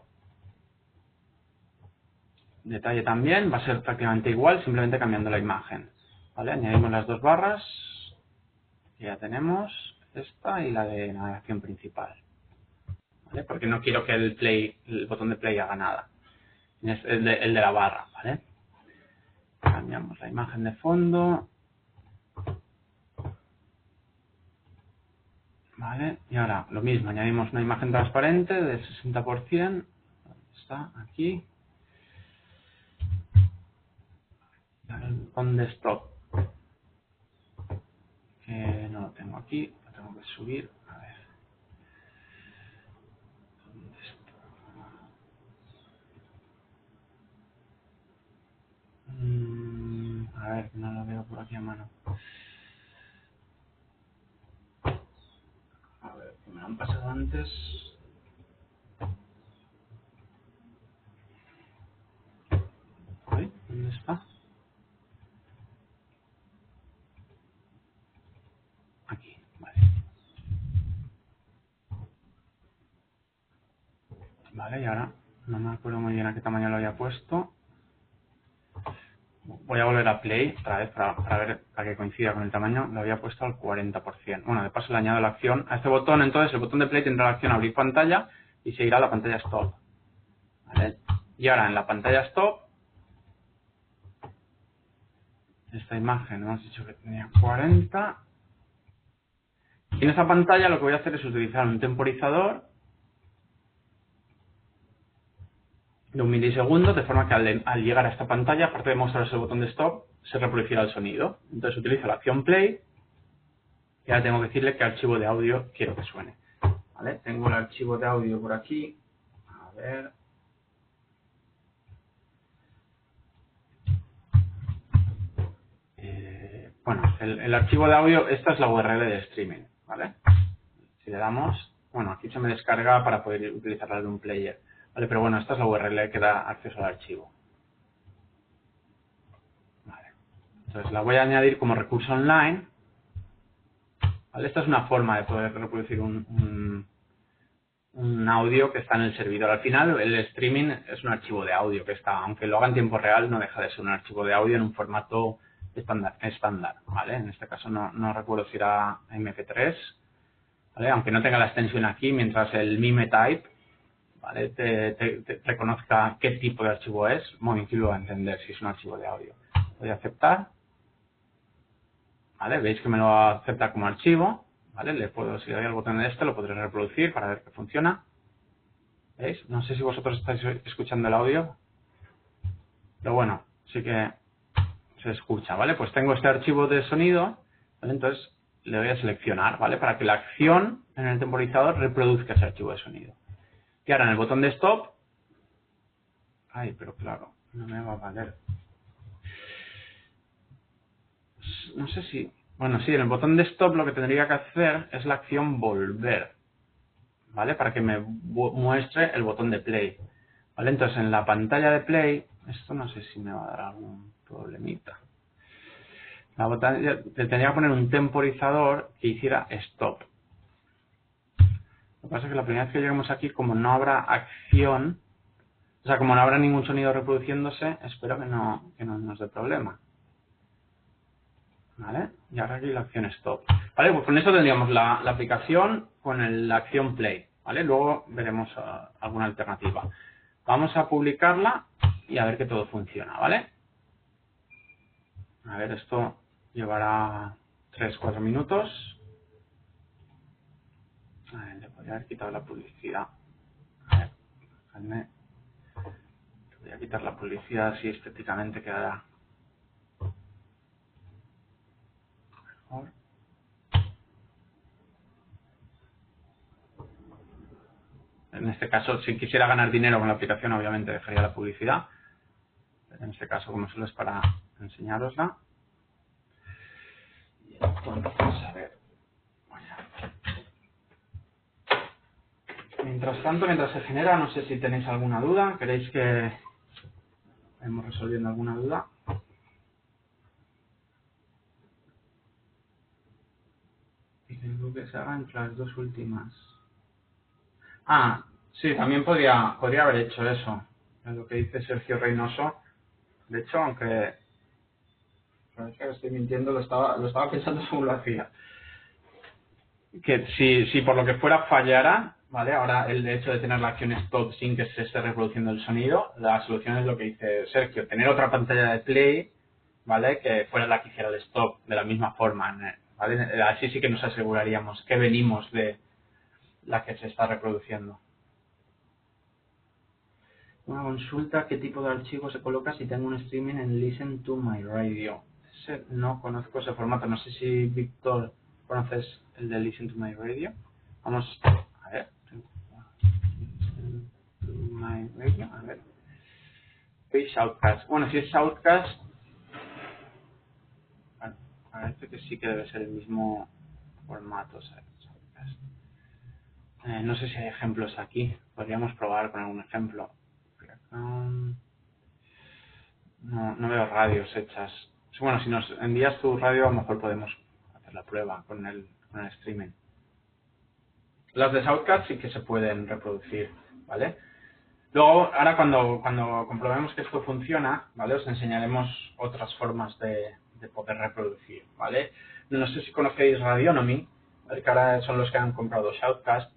detalle también, va a ser prácticamente igual, simplemente cambiando la imagen, ¿vale? Añadimos las dos barras, que ya tenemos, esta y la de navegación principal, ¿vale? Porque no quiero que el botón de play haga nada, es el de la barra, ¿vale? Cambiamos la imagen de fondo. Vale, y ahora lo mismo, añadimos una imagen transparente del 60%. Está aquí. Y ahora el botón de stop. Que no lo tengo aquí, lo tengo que subir. A ver. ¿Dónde está? A ver, no lo veo por aquí a mano. A ver, que me lo han pasado antes. Uy, ¿dónde está? Aquí, vale. Vale, y ahora no me acuerdo muy bien a qué tamaño lo había puesto. Voy a volver a Play otra vez para ver para que coincida con el tamaño. Lo había puesto al 40%. Bueno, de paso le añado la acción a este botón. Entonces el botón de Play tendrá la acción abrir pantalla y seguirá la pantalla Stop. ¿Vale? Y ahora en la pantalla Stop, esta imagen hemos dicho que tenía 40. Y en esta pantalla lo que voy a hacer es utilizar un temporizador de 1 milisegundo, de forma que al llegar a esta pantalla, aparte de mostraros el botón de stop, se reproducirá el sonido. Entonces utilizo la acción play y ahora tengo que decirle qué archivo de audio quiero que suene. ¿Vale? Tengo el archivo de audio por aquí. A ver. Bueno, el archivo de audio, esta es la URL de streaming. ¿Vale? Si le damos, bueno, aquí se me descarga para poder utilizarla de un player. Vale, pero bueno, esta es la URL que da acceso al archivo. Vale. Entonces la voy a añadir como recurso online. Vale, esta es una forma de poder reproducir un audio que está en el servidor. Al final, el streaming es un archivo de audio que está, aunque lo haga en tiempo real, no deja de ser un archivo de audio en un formato estándar. ¿Vale? En este caso no recuerdo si era MP3. ¿Vale? Aunque no tenga la extensión aquí, mientras el mime type, ¿vale? te reconozca qué tipo de archivo es, Movinkey lo va a entender si es un archivo de audio. Voy a aceptar. ¿Vale? Veis que me lo acepta como archivo. ¿Vale? Si le doy al botón de lo podré reproducir para ver que funciona. ¿Veis? No sé si vosotros estáis escuchando el audio. Pero bueno, sí que se escucha. ¿Vale? Pues tengo este archivo de sonido. ¿Vale? Entonces le voy a seleccionar, ¿vale? Para que la acción en el temporizador reproduzca ese archivo de sonido. Y ahora en el botón de stop. Ay, pero claro, no me va a valer. No sé si... Bueno, sí, en el botón de stop lo que tendría que hacer es la acción volver. ¿Vale? Para que me muestre el botón de play. ¿Vale? Entonces en la pantalla de play, esto no sé si me va a dar algún problemita. Tendría que poner un temporizador que hiciera stop. Lo que pasa es que la primera vez que lleguemos aquí, como no habrá acción, o sea, como no habrá ningún sonido reproduciéndose, espero que no nos dé problema. ¿Vale? Y ahora aquí la acción stop. ¿Vale? Pues con esto tendríamos la aplicación con la acción play. ¿Vale? Luego veremos alguna alternativa. Vamos a publicarla y a ver que todo funciona. ¿Vale? A ver, esto llevará 3-4 minutos. A ver, le podría haber quitado la publicidad. A ver, déjame. Le voy a quitar la publicidad, así estéticamente quedará mejor. En este caso, si quisiera ganar dinero con la aplicación, obviamente dejaría la publicidad. Pero en este caso, como solo es para enseñárosla. Y entonces, a ver. Mientras tanto, mientras se genera, no sé si tenéis alguna duda. ¿Queréis que vayamos resolviendo alguna duda? Y tengo que se haga entre las dos últimas. Ah, sí, también podría haber hecho eso. Es lo que dice Sergio Reynoso. De hecho, aunque parece que estoy mintiendo, lo estaba pensando según lo hacía. Que si por lo que fuera fallara, ¿vale? Ahora el hecho de tener la acción stop sin que se esté reproduciendo el sonido, la solución es lo que dice Sergio, tener otra pantalla de play ¿vale? Que fuera la que hiciera el stop de la misma forma, ¿vale? Así sí que nos aseguraríamos que venimos de la que se está reproduciendo. Una consulta, ¿qué tipo de archivo se coloca si tengo un streaming en Listen to My Radio? No conozco ese formato, no sé si Víctor conoces el de Listen to My Radio. Vamos a ver. Listen to My Radio, a ver. Shoutcast. Bueno, si es Shoutcast, bueno, parece que sí que debe ser el mismo formato. Shoutcast. No sé si hay ejemplos aquí. Podríamos probar con algún ejemplo. No veo radios hechas. Bueno, si nos envías tu radio, a lo mejor podemos hacer la prueba con el streaming. Las de Shoutcast sí que se pueden reproducir, ¿vale? Luego, ahora cuando comprobemos que esto funciona, ¿vale? Os enseñaremos otras formas de poder reproducir, ¿vale? No sé si conocéis Radionomy, ¿vale? Que ahora son los que han comprado Shoutcast.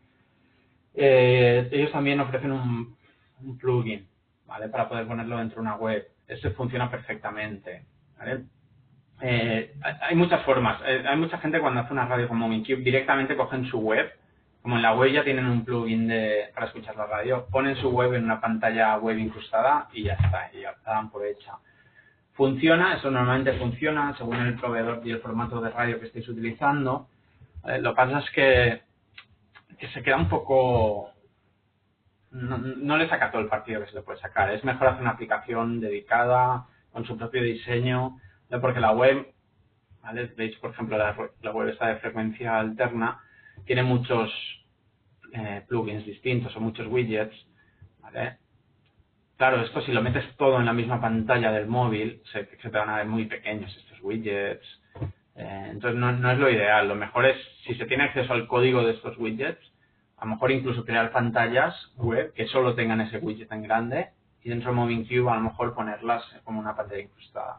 Ellos también ofrecen un plugin, ¿vale? Para poder ponerlo dentro de una web. Ese funciona perfectamente, ¿vale? Hay muchas formas. Hay mucha gente cuando hace una radio con MovingCube directamente cogen su web. Como en la web ya tienen un plugin para escuchar la radio, ponen su web en una pantalla web incrustada y ya está, y ya la dan por hecha. Funciona, eso normalmente funciona según el proveedor y el formato de radio que estéis utilizando. Lo que pasa es que se queda un poco... No le saca todo el partido que se le puede sacar. Es mejor hacer una aplicación dedicada, con su propio diseño, porque la web, ¿vale? Veis, por ejemplo, la web esta de frecuencia alterna, tiene muchos plugins distintos o muchos widgets, ¿vale? Claro, esto si lo metes todo en la misma pantalla del móvil, se te van a ver muy pequeños estos widgets. Entonces no es lo ideal. Lo mejor es, si se tiene acceso al código de estos widgets, a lo mejor incluso crear pantallas web que solo tengan ese widget tan grande y dentro de MovingCube a lo mejor ponerlas como una pantalla incrustada.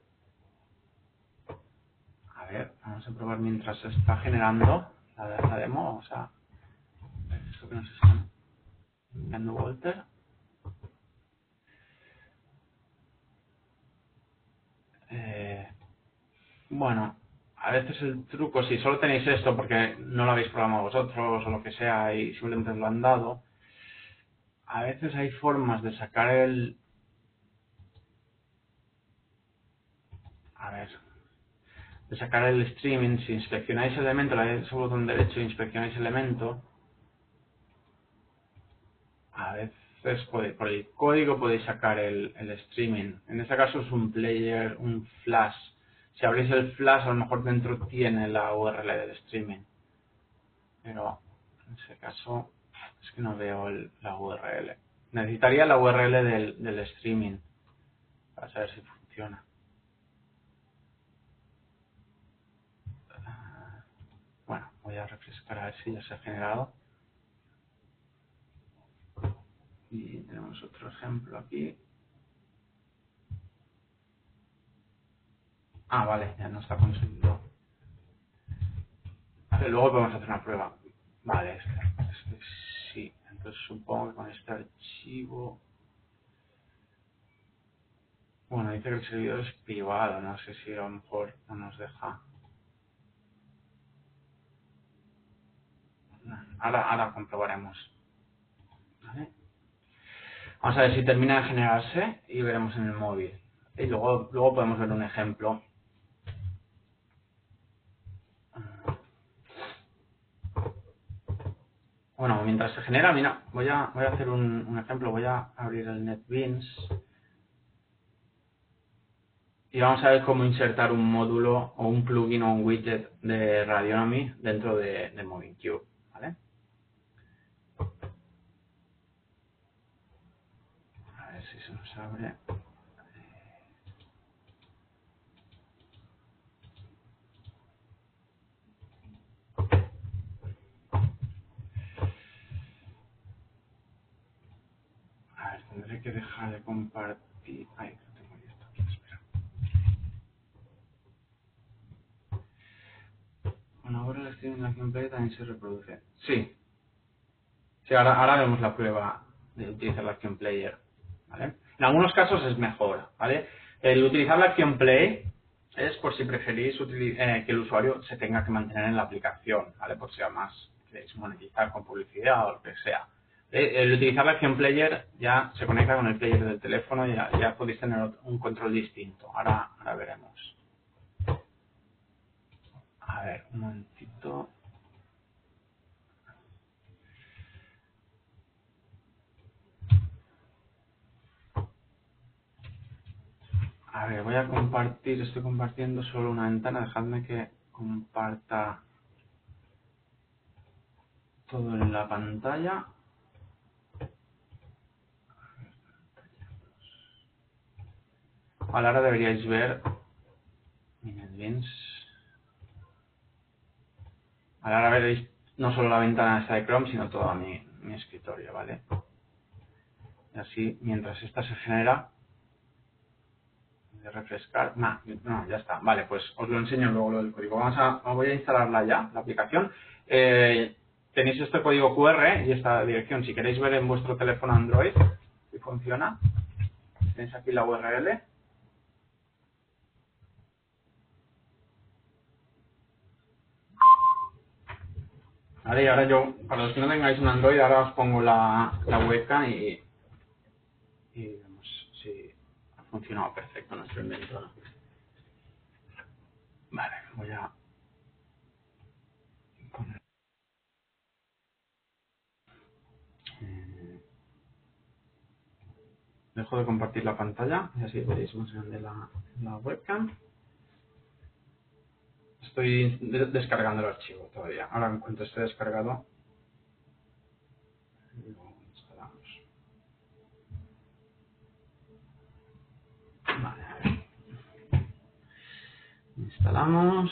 A ver, vamos a probar mientras se está generando la demo. Vamos a ver esto que nos está enviando Walter. Bueno, a veces el truco, si solo tenéis esto porque no lo habéis programado vosotros o lo que sea y simplemente os lo han dado, a veces hay formas de sacar de sacar el streaming. Si inspeccionáis elemento, le dais al botón derecho e inspeccionáis elemento, a veces por el código podéis sacar el streaming. En este caso es un player, un flash. Si abrís el flash, a lo mejor dentro tiene la URL del streaming. Pero en ese caso es que no veo la URL. Necesitaría la URL del streaming para saber si funciona. Bueno, voy a refrescar a ver si ya se ha generado. Y tenemos otro ejemplo aquí. Ah, vale, ya no está conseguido. Vale, luego podemos hacer una prueba. Vale, es que sí. Entonces supongo que con este archivo... Bueno, dice que el servidor es privado. No sé si a lo mejor no nos deja. Ahora comprobaremos. ¿Vale? Vamos a ver si termina de generarse y veremos en el móvil. Y luego podemos ver un ejemplo. Bueno, mientras se genera, mira, voy a hacer un ejemplo. Voy a abrir el NetBeans y vamos a ver cómo insertar un módulo o un plugin o un widget de Radionomy dentro de MovingCube, ¿vale? A ver si se nos abre. A ver, tendré que dejar de compartir. Ay, no tengo esto aquí, espera. Bueno, ahora el streaming de la gameplay también se reproduce. Sí. Sí, ahora vemos la prueba de utilizar la Action Player, ¿vale? En algunos casos es mejor, ¿vale? El utilizar la acción play es por si preferís que el usuario se tenga que mantener en la aplicación, ¿vale? Por si además queréis monetizar con publicidad o lo que sea. El utilizar la acción player ya se conecta con el player del teléfono y ya podéis tener un control distinto. Ahora veremos. A ver, un momentito. A ver, voy a compartir, estoy compartiendo solo una ventana, dejadme que comparta todo en la pantalla. Vale, ahora deberíais ver mi NetBeans. Vale, ahora veréis no solo la ventana esta de Chrome, sino todo mi escritorio, ¿vale? Y así, mientras esta se genera, de refrescar, no, ya está. Vale, pues os lo enseño luego lo del código. Voy a instalarla ya, la aplicación. Tenéis este código QR y esta dirección. Si queréis ver en vuestro teléfono Android si funciona, tenéis aquí la URL. Vale, y ahora yo, para los que no tengáis un Android, ahora os pongo la webcam y vemos si ha funcionado perfecto nuestro invento, ¿no? Vale, voy a poner... Dejo de compartir la pantalla y así veréis más grande la webcam. Estoy descargando el archivo todavía. Ahora en cuanto esté descargado, lo instalamos. Vale, a ver. Instalamos.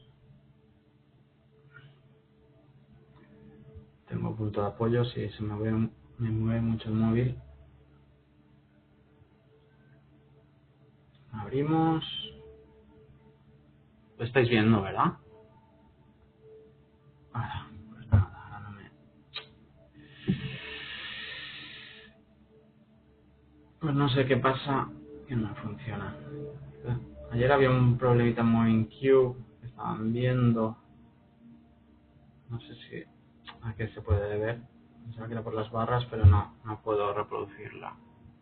Tengo punto de apoyo. Si se me mueve mucho el móvil. Abrimos. Lo estáis viendo, ¿verdad? Ahora, pues nada, ahora no me... Pues no sé qué pasa, que no funciona. Ayer había un problemita en MovingQ que estaban viendo. No sé si a qué se puede deber. Pensaba que era por las barras, pero no puedo reproducirla.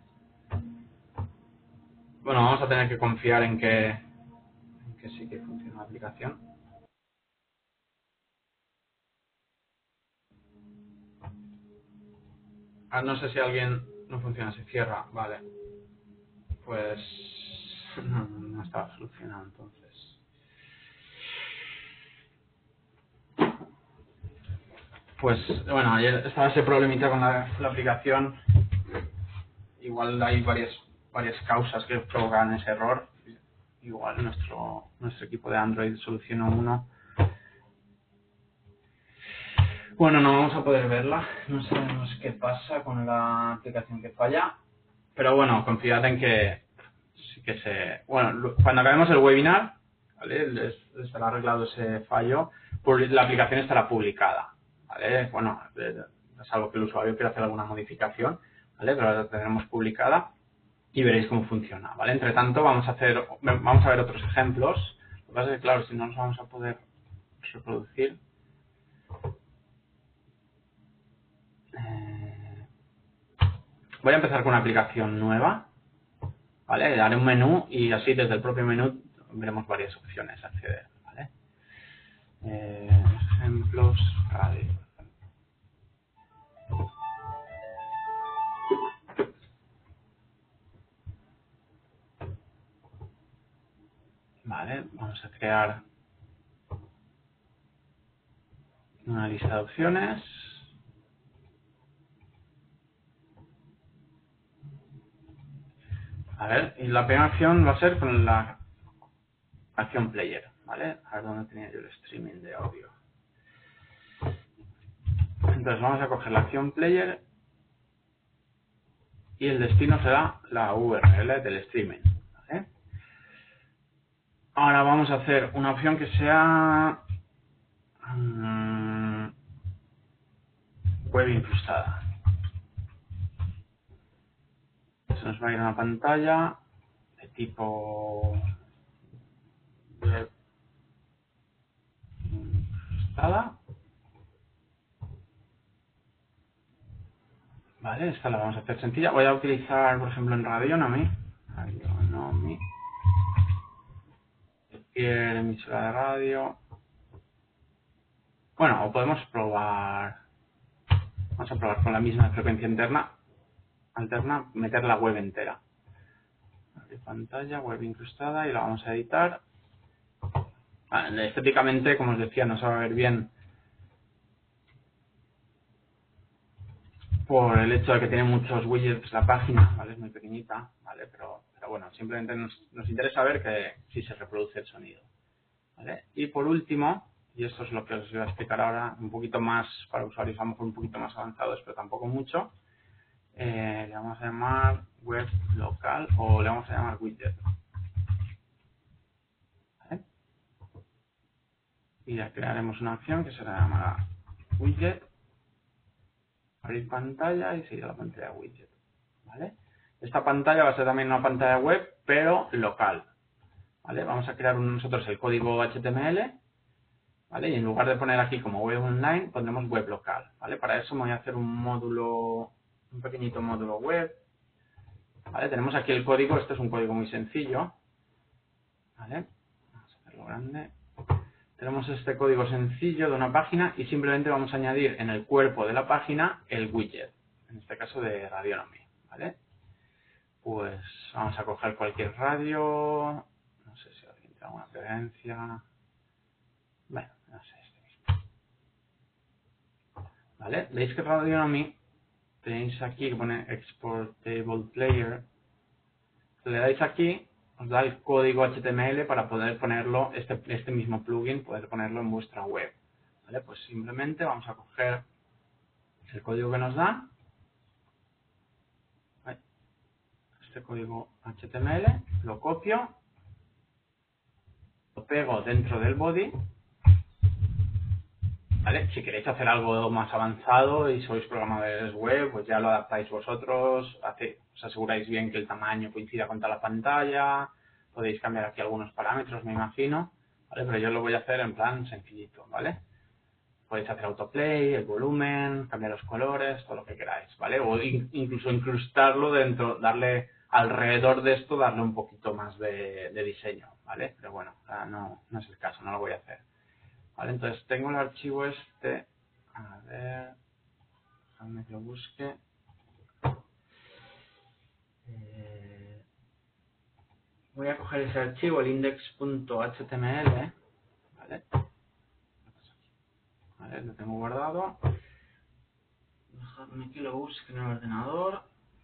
Bueno, vamos a tener que confiar en que sí que funciona la aplicación. No sé si alguien no funciona, se cierra, vale. Pues no estaba solucionado entonces. Pues bueno, ayer estaba ese problemita con la aplicación. Igual hay varias causas que provocan ese error. Igual nuestro equipo de Android solucionó uno. Bueno, no vamos a poder verla. No sabemos qué pasa con la aplicación que falla. Pero bueno, confiad en que sí que se... Bueno, cuando acabemos el webinar, ¿vale? Les estará arreglado ese fallo, pues la aplicación estará publicada, ¿vale? Bueno, es algo que el usuario quiera hacer alguna modificación, ¿vale? Pero la tendremos publicada y veréis cómo funciona, ¿vale? Entre tanto, vamos a ver otros ejemplos. Lo que pasa es que, claro, si no nos vamos a poder reproducir... Voy a empezar con una aplicación nueva, ¿vale? Le daré un menú y así desde el propio menú veremos varias opciones a acceder, ¿vale? Ejemplos, radio. Vale, vamos a crear una lista de opciones. A ver, y la primera acción va a ser con la acción player, ¿vale? A ver dónde tenía yo el streaming de audio. Entonces vamos a coger la acción player y el destino será la URL del streaming, ¿vale? Ahora vamos a hacer una opción que sea web incrustada. Se nos va a ir a una pantalla de tipo web incrustada. Vale, esta la vamos a hacer sencilla. Voy a utilizar, por ejemplo, en Radionomy. Cualquier emisora de radio. Bueno, o podemos probar. Vamos a probar con la misma frecuencia alterna, meter la web entera. Abrir pantalla, web incrustada y la vamos a editar. Vale, estéticamente, como os decía, no se va a ver bien por el hecho de que tiene muchos widgets la página, ¿vale? Es muy pequeñita, ¿vale? Pero bueno, simplemente nos interesa ver que sí se reproduce el sonido, ¿vale? Y por último, y esto es lo que os voy a explicar ahora, un poquito más para usuarios a lo mejor un poquito más avanzados, pero tampoco mucho, le vamos a llamar web local o le vamos a llamar widget, ¿vale? Y ya crearemos una acción que se la llamará widget, abrir pantalla y seguir la pantalla widget, ¿vale? Esta pantalla va a ser también una pantalla web, pero local, ¿vale? Vamos a crear nosotros el código HTML, ¿vale? Y en lugar de poner aquí como web online, pondremos web local, ¿vale? Para eso me voy a hacer un pequeñito módulo web, ¿vale? Tenemos aquí el código, esto es un código muy sencillo, ¿vale? Vamos a hacerlo grande. Tenemos este código sencillo de una página y simplemente vamos a añadir en el cuerpo de la página el widget, en este caso de Radionomy, ¿vale? Pues vamos a coger cualquier radio, no sé si alguien tiene alguna preferencia, bueno, no sé, este mismo, ¿vale? Veis que Radionomy tenéis aquí que pone Export Table Player, le dais aquí, os da el código HTML para poder ponerlo, este mismo plugin, poder ponerlo en vuestra web, ¿vale? Pues simplemente vamos a coger el código que nos da, este código HTML, lo copio, lo pego dentro del body, ¿vale? Si queréis hacer algo más avanzado y sois programadores web, pues ya lo adaptáis vosotros, os aseguráis bien que el tamaño coincida con toda la pantalla, podéis cambiar aquí algunos parámetros, me imagino, ¿vale? Pero yo lo voy a hacer en plan sencillito, ¿vale? Podéis hacer autoplay, el volumen, cambiar los colores, todo lo que queráis, ¿vale? O incluso incrustarlo dentro, darle alrededor de esto, darle un poquito más de diseño, ¿vale? Pero bueno, no es el caso, no lo voy a hacer. Vale, entonces tengo el archivo este, a ver, déjame que lo busque. Voy a coger ese archivo, el index.html, ¿vale? Vale, lo tengo guardado. Déjame que lo busque en el ordenador.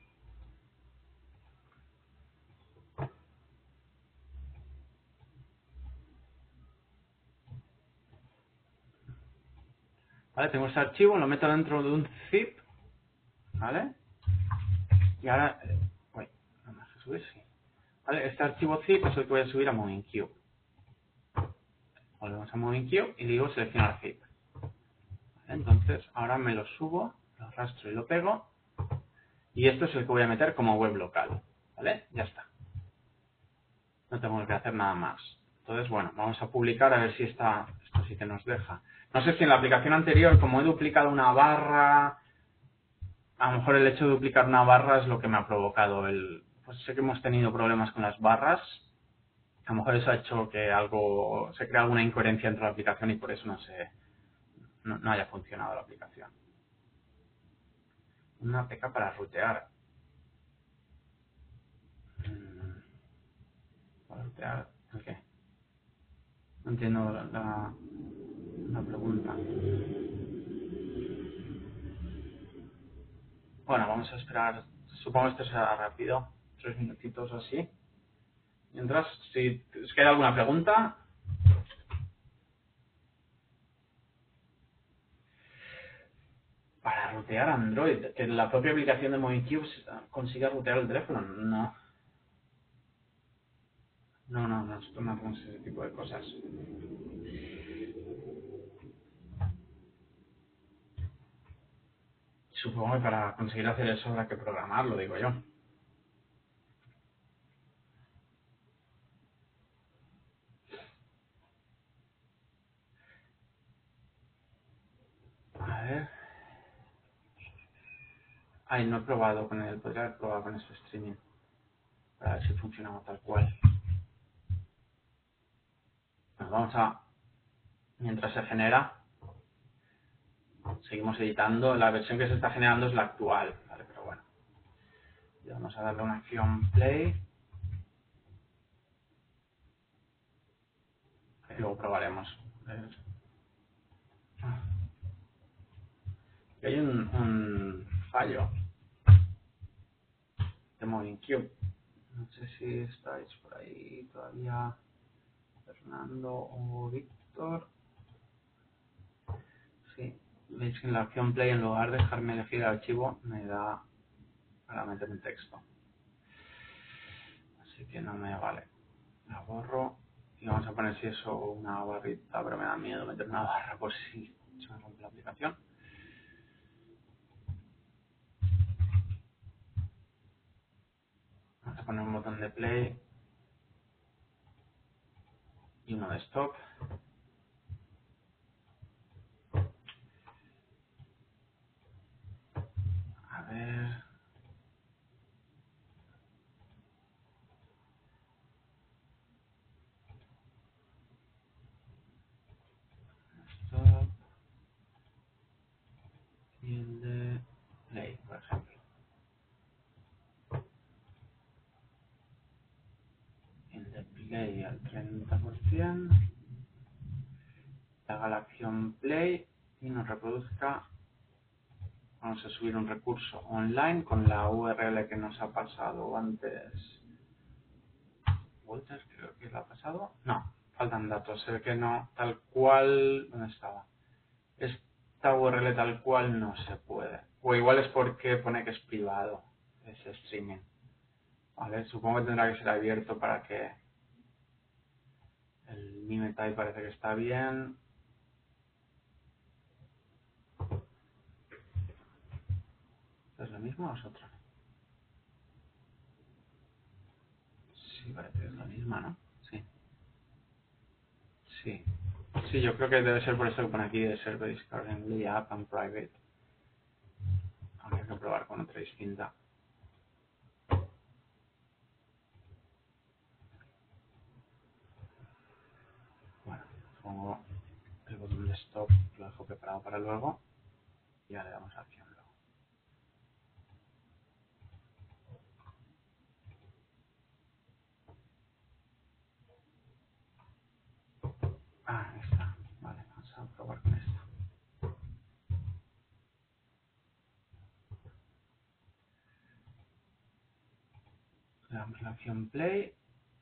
Vale, tengo ese archivo, lo meto dentro de un zip, ¿vale? Y ahora, uy, no me deja subir, sí. Vale, este archivo zip es el que voy a subir a MovingQ. Volvemos a MovingQ y digo seleccionar zip. ¿Vale? Entonces, ahora me lo subo, lo arrastro y lo pego. Y esto es el que voy a meter como web local, ¿vale? Ya está. No tengo que hacer nada más. Entonces, bueno, vamos a publicar a ver si esto sí que nos deja. No sé si en la aplicación anterior, como he duplicado una barra, a lo mejor el hecho de duplicar una barra es lo que me ha provocado pues sé que hemos tenido problemas con las barras. A lo mejor eso ha hecho que se crea alguna incoherencia entre la aplicación y por eso no haya funcionado la aplicación. Una APK para rutear. ¿Para rutear el qué? No entiendo la pregunta. Bueno, vamos a esperar. Supongo que esto será rápido. 3 minutitos o así. Mientras, si os queda alguna pregunta. Para rutear Android. Que la propia aplicación de MovingQ consiga rutear el teléfono. No, nosotros no hacemos ese tipo de cosas. Supongo que para conseguir hacer eso habrá que programarlo, digo yo. Ay, no he probado con él, podría haber probado con este streaming. Para ver si funcionaba tal cual. Bueno, vamos a, mientras se genera, seguimos editando. La versión que se está generando es la actual, ¿vale? Pero bueno. Y vamos a darle una acción play. Y luego probaremos. Y hay un fallo de Moving Cube. No sé si estáis por ahí todavía, Fernando o Víctor. Sí, veis que en la opción Play, en lugar de dejarme elegir el archivo, me da para meter un texto. Así que no me vale. La borro y vamos a poner si eso una barrita, pero me da miedo meter una barra por si se me rompe la aplicación. Vamos a poner un botón de Play y uno de Stop. A ver... Stop. Y el de Play, por ejemplo. El de Play al 30%. Haga la acción Play y nos reproduzca. Vamos a subir un recurso online con la URL que nos ha pasado antes. Walter, creo que lo ha pasado. No, faltan datos. Se ve que no, tal cual. ¿Dónde estaba? Esta URL tal cual no se puede. O igual es porque pone que es privado ese streaming. Vale, supongo que tendrá que ser abierto para que el mime type parece que está bien. ¿Es lo mismo o es otro? Sí, parece que es la misma, ¿no? Sí. Sí. Sí, yo creo que debe ser por esto que pone aquí de Service Currently App and Private. Habría que probar con otra distinta. Bueno, pongo el botón de Stop, lo dejo preparado para luego. Y ya le damos a acción luego. Ah, está. Vale, vamos a probar con esto. Le damos la acción Play.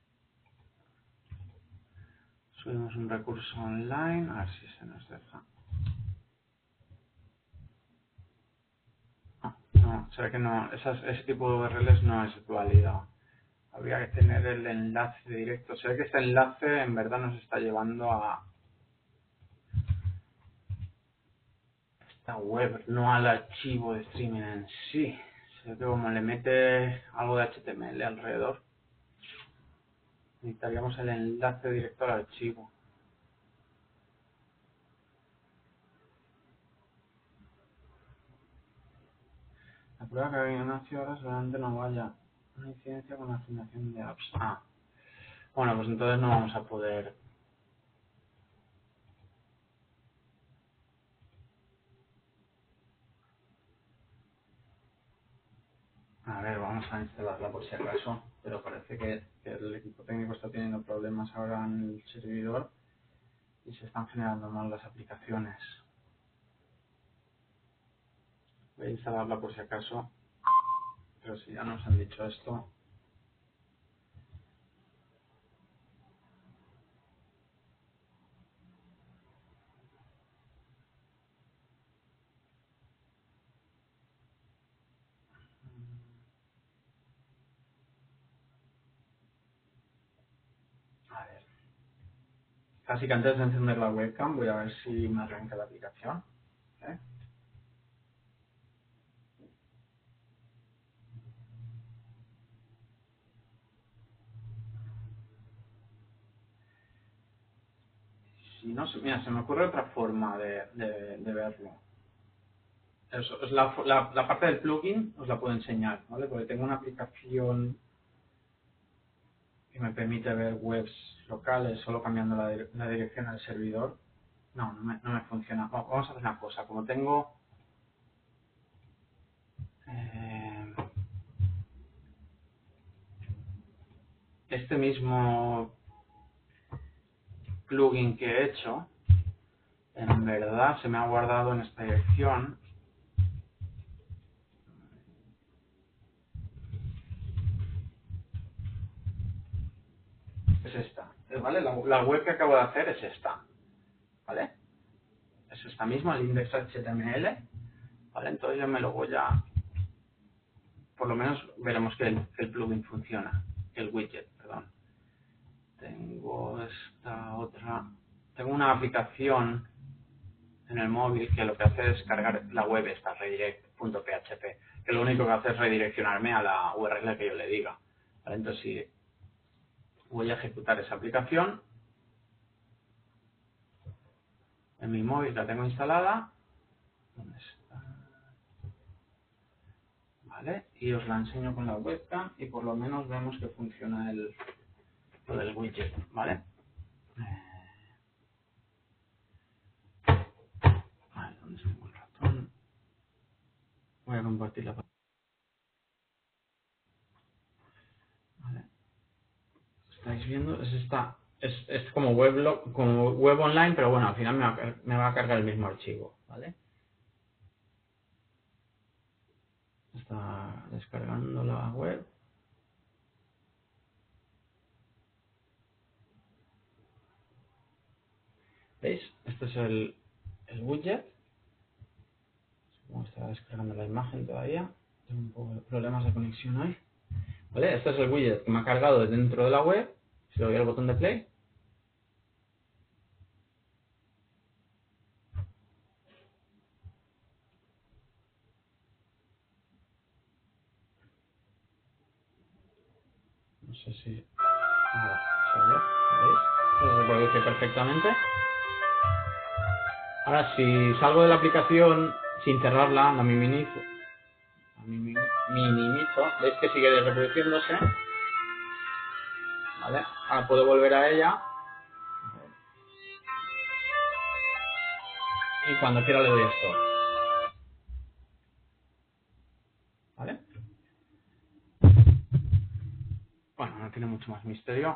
Subimos un recurso online. A ver si se nos deja. Ah, no, se ve que no. Ese tipo de URLs no es válido. Habría que tener el enlace directo. Se ve que este enlace en verdad nos está llevando a esta web, no al archivo de streaming en sí. Se ve que como le mete algo de HTML alrededor, necesitaríamos el enlace directo al archivo. La prueba que había nacido ahora seguramente no vaya. Una incidencia con la asignación de apps. Ah, bueno, pues entonces no vamos a poder. A ver, vamos a instalarla por si acaso, pero parece que el equipo técnico está teniendo problemas ahora en el servidor y se están generando mal las aplicaciones. Voy a instalarla por si acaso, pero si ya nos han dicho esto. A ver, casi que antes de encender la webcam voy a ver si me arranca la aplicación. ¿Eh? Si no, mira, se me ocurre otra forma de verlo. eso es la parte del plugin, os la puedo enseñar, ¿vale? Porque tengo una aplicación que me permite ver webs locales solo cambiando la dirección del servidor. No me funciona. Vamos a hacer una cosa. Como tengo este mismo plugin que he hecho, en verdad se me ha guardado en esta dirección. Es esta, ¿vale? La web que acabo de hacer es esta, ¿vale? Es esta misma, el index.html, ¿vale? Entonces yo me lo voy a... Por lo menos veremos que el plugin funciona, el widget, perdón. Tengo esta otra... Tengo una aplicación en el móvil que lo que hace es cargar la web esta, redirect.php, que lo único que hace es redireccionarme a la URL que yo le diga, ¿vale? Entonces si voy a ejecutar esa aplicación en mi móvil, la tengo instalada, ¿dónde está? ¿Vale? Y os la enseño con la webcam y por lo menos vemos que funciona lo del widget, ¿vale? Vale, ¿dónde tengo el ratón? Voy a compartir la pantalla. ¿Vale? ¿Estáis viendo? Es como como web online, pero bueno, al final me va a cargar el mismo archivo, ¿vale? Está descargando la web. ¿Veis? Este es el widget. Como está descargando la imagen todavía. Tengo un poco de problemas de conexión ahí. ¿Vale? Este es el widget que me ha cargado dentro de la web. Si le doy al botón de play. No sé si... Ahora, se oye. ¿Veis? Esto se reproduce perfectamente. Ahora, si salgo de la aplicación sin cerrarla, la minimizo. ¿Veis que sigue reproduciéndose? ¿Vale? Ahora puedo volver a ella. Y cuando quiera le doy esto. ¿Vale? Bueno, no tiene mucho más misterio.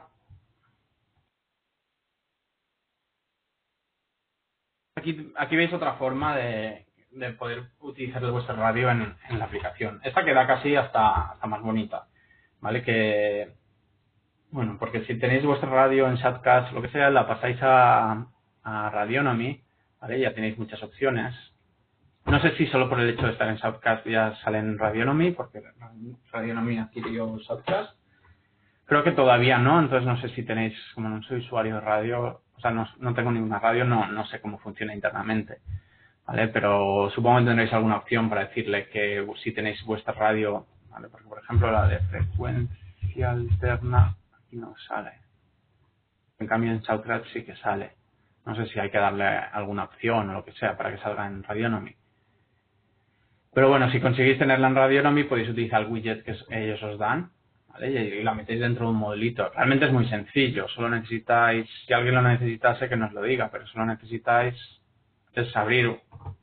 Aquí veis otra forma de poder utilizar vuestra radio en la aplicación. Esta queda casi hasta más bonita, ¿vale? Que, bueno, porque si tenéis vuestra radio en Shoutcast, lo que sea, la pasáis a Radionomy, ¿vale? Ya tenéis muchas opciones. No sé si solo por el hecho de estar en Shoutcast ya sale en Radionomy, porque Radionomy adquirió Shoutcast. Creo que todavía no, entonces no sé si tenéis, como no soy usuario de radio, o sea, no tengo ninguna radio, no sé cómo funciona internamente, ¿vale? Pero supongo que tendréis alguna opción para decirle que si tenéis vuestra radio, ¿vale? Porque, por ejemplo, la de frecuencia alterna aquí no sale. En cambio, en Shoutcast sí que sale. No sé si hay que darle alguna opción o lo que sea para que salga en Radionomy. Pero bueno, si conseguís tenerla en Radionomy, podéis utilizar el widget que ellos os dan, ¿vale? Y la metéis dentro de un modelito. Realmente es muy sencillo. Solo necesitáis, si alguien lo necesitase, que nos lo diga, pero solo necesitáis es abrir,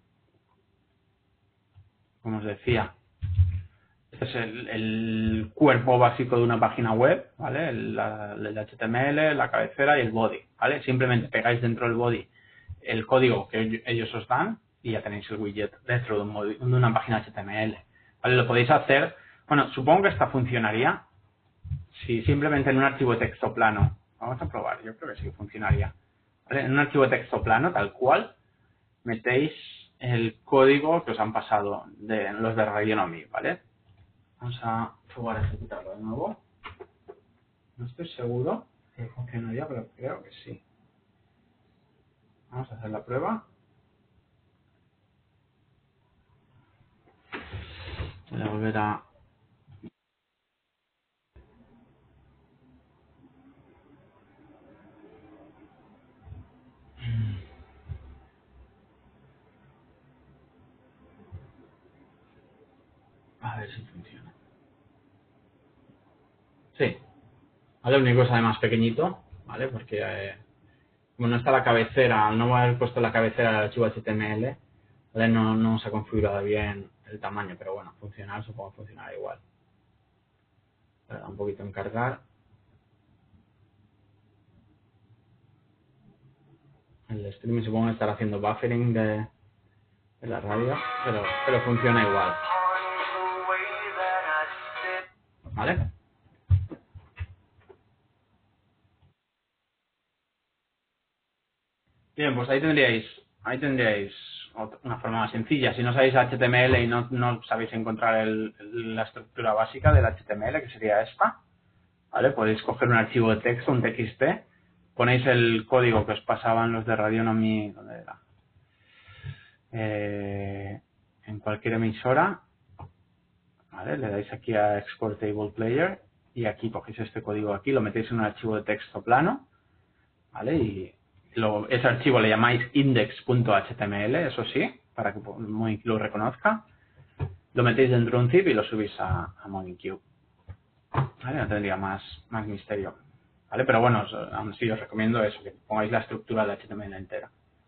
como os decía, este es el cuerpo básico de una página web, ¿vale? El HTML, la cabecera y el body, ¿vale? Simplemente pegáis dentro del body el código que ellos os dan y ya tenéis el widget dentro de una página HTML, ¿vale? Lo podéis hacer, bueno, supongo que esta funcionaría si simplemente en un archivo de texto plano, vamos a probar, yo creo que sí que funcionaría, ¿vale? En un archivo de texto plano, tal cual, metéis el código que os han pasado de los de Radionomy, ¿vale? Vamos a probar a ejecutarlo de nuevo. No estoy seguro que funcionaría, pero creo que sí. Vamos a hacer la prueba. Voy a volver a... ver si funciona. Sí. Vale, lo único que sale más pequeñito, ¿vale? Porque como no está la cabecera, al no haber puesto la cabecera del archivo HTML, ¿vale? No se ha configurado bien el tamaño, pero bueno, funcionar supongo que funcionará igual. Tarda un poquito en cargar. El streaming supongo que estará haciendo buffering de la radio, pero funciona igual. ¿Vale? Bien, pues ahí tendríais una forma más sencilla. Si no sabéis HTML y no sabéis encontrar la estructura básica del HTML, que sería esta, ¿vale? Podéis coger un archivo de texto, un TXT, ponéis el código que os pasaban los de Radionomy, ¿dónde era? En cualquier emisora, ¿vale? Le dais aquí a Export Table Player y aquí cogéis este código aquí, lo metéis en un archivo de texto plano, ¿vale? Y ese archivo le llamáis index.html, eso sí, para que MovingQ lo reconozca. Lo metéis dentro de un zip y lo subís a MovingQ. ¿Vale? No tendría más misterio. ¿Vale? Pero bueno, aún así os recomiendo eso, que pongáis la estructura de HTML entera.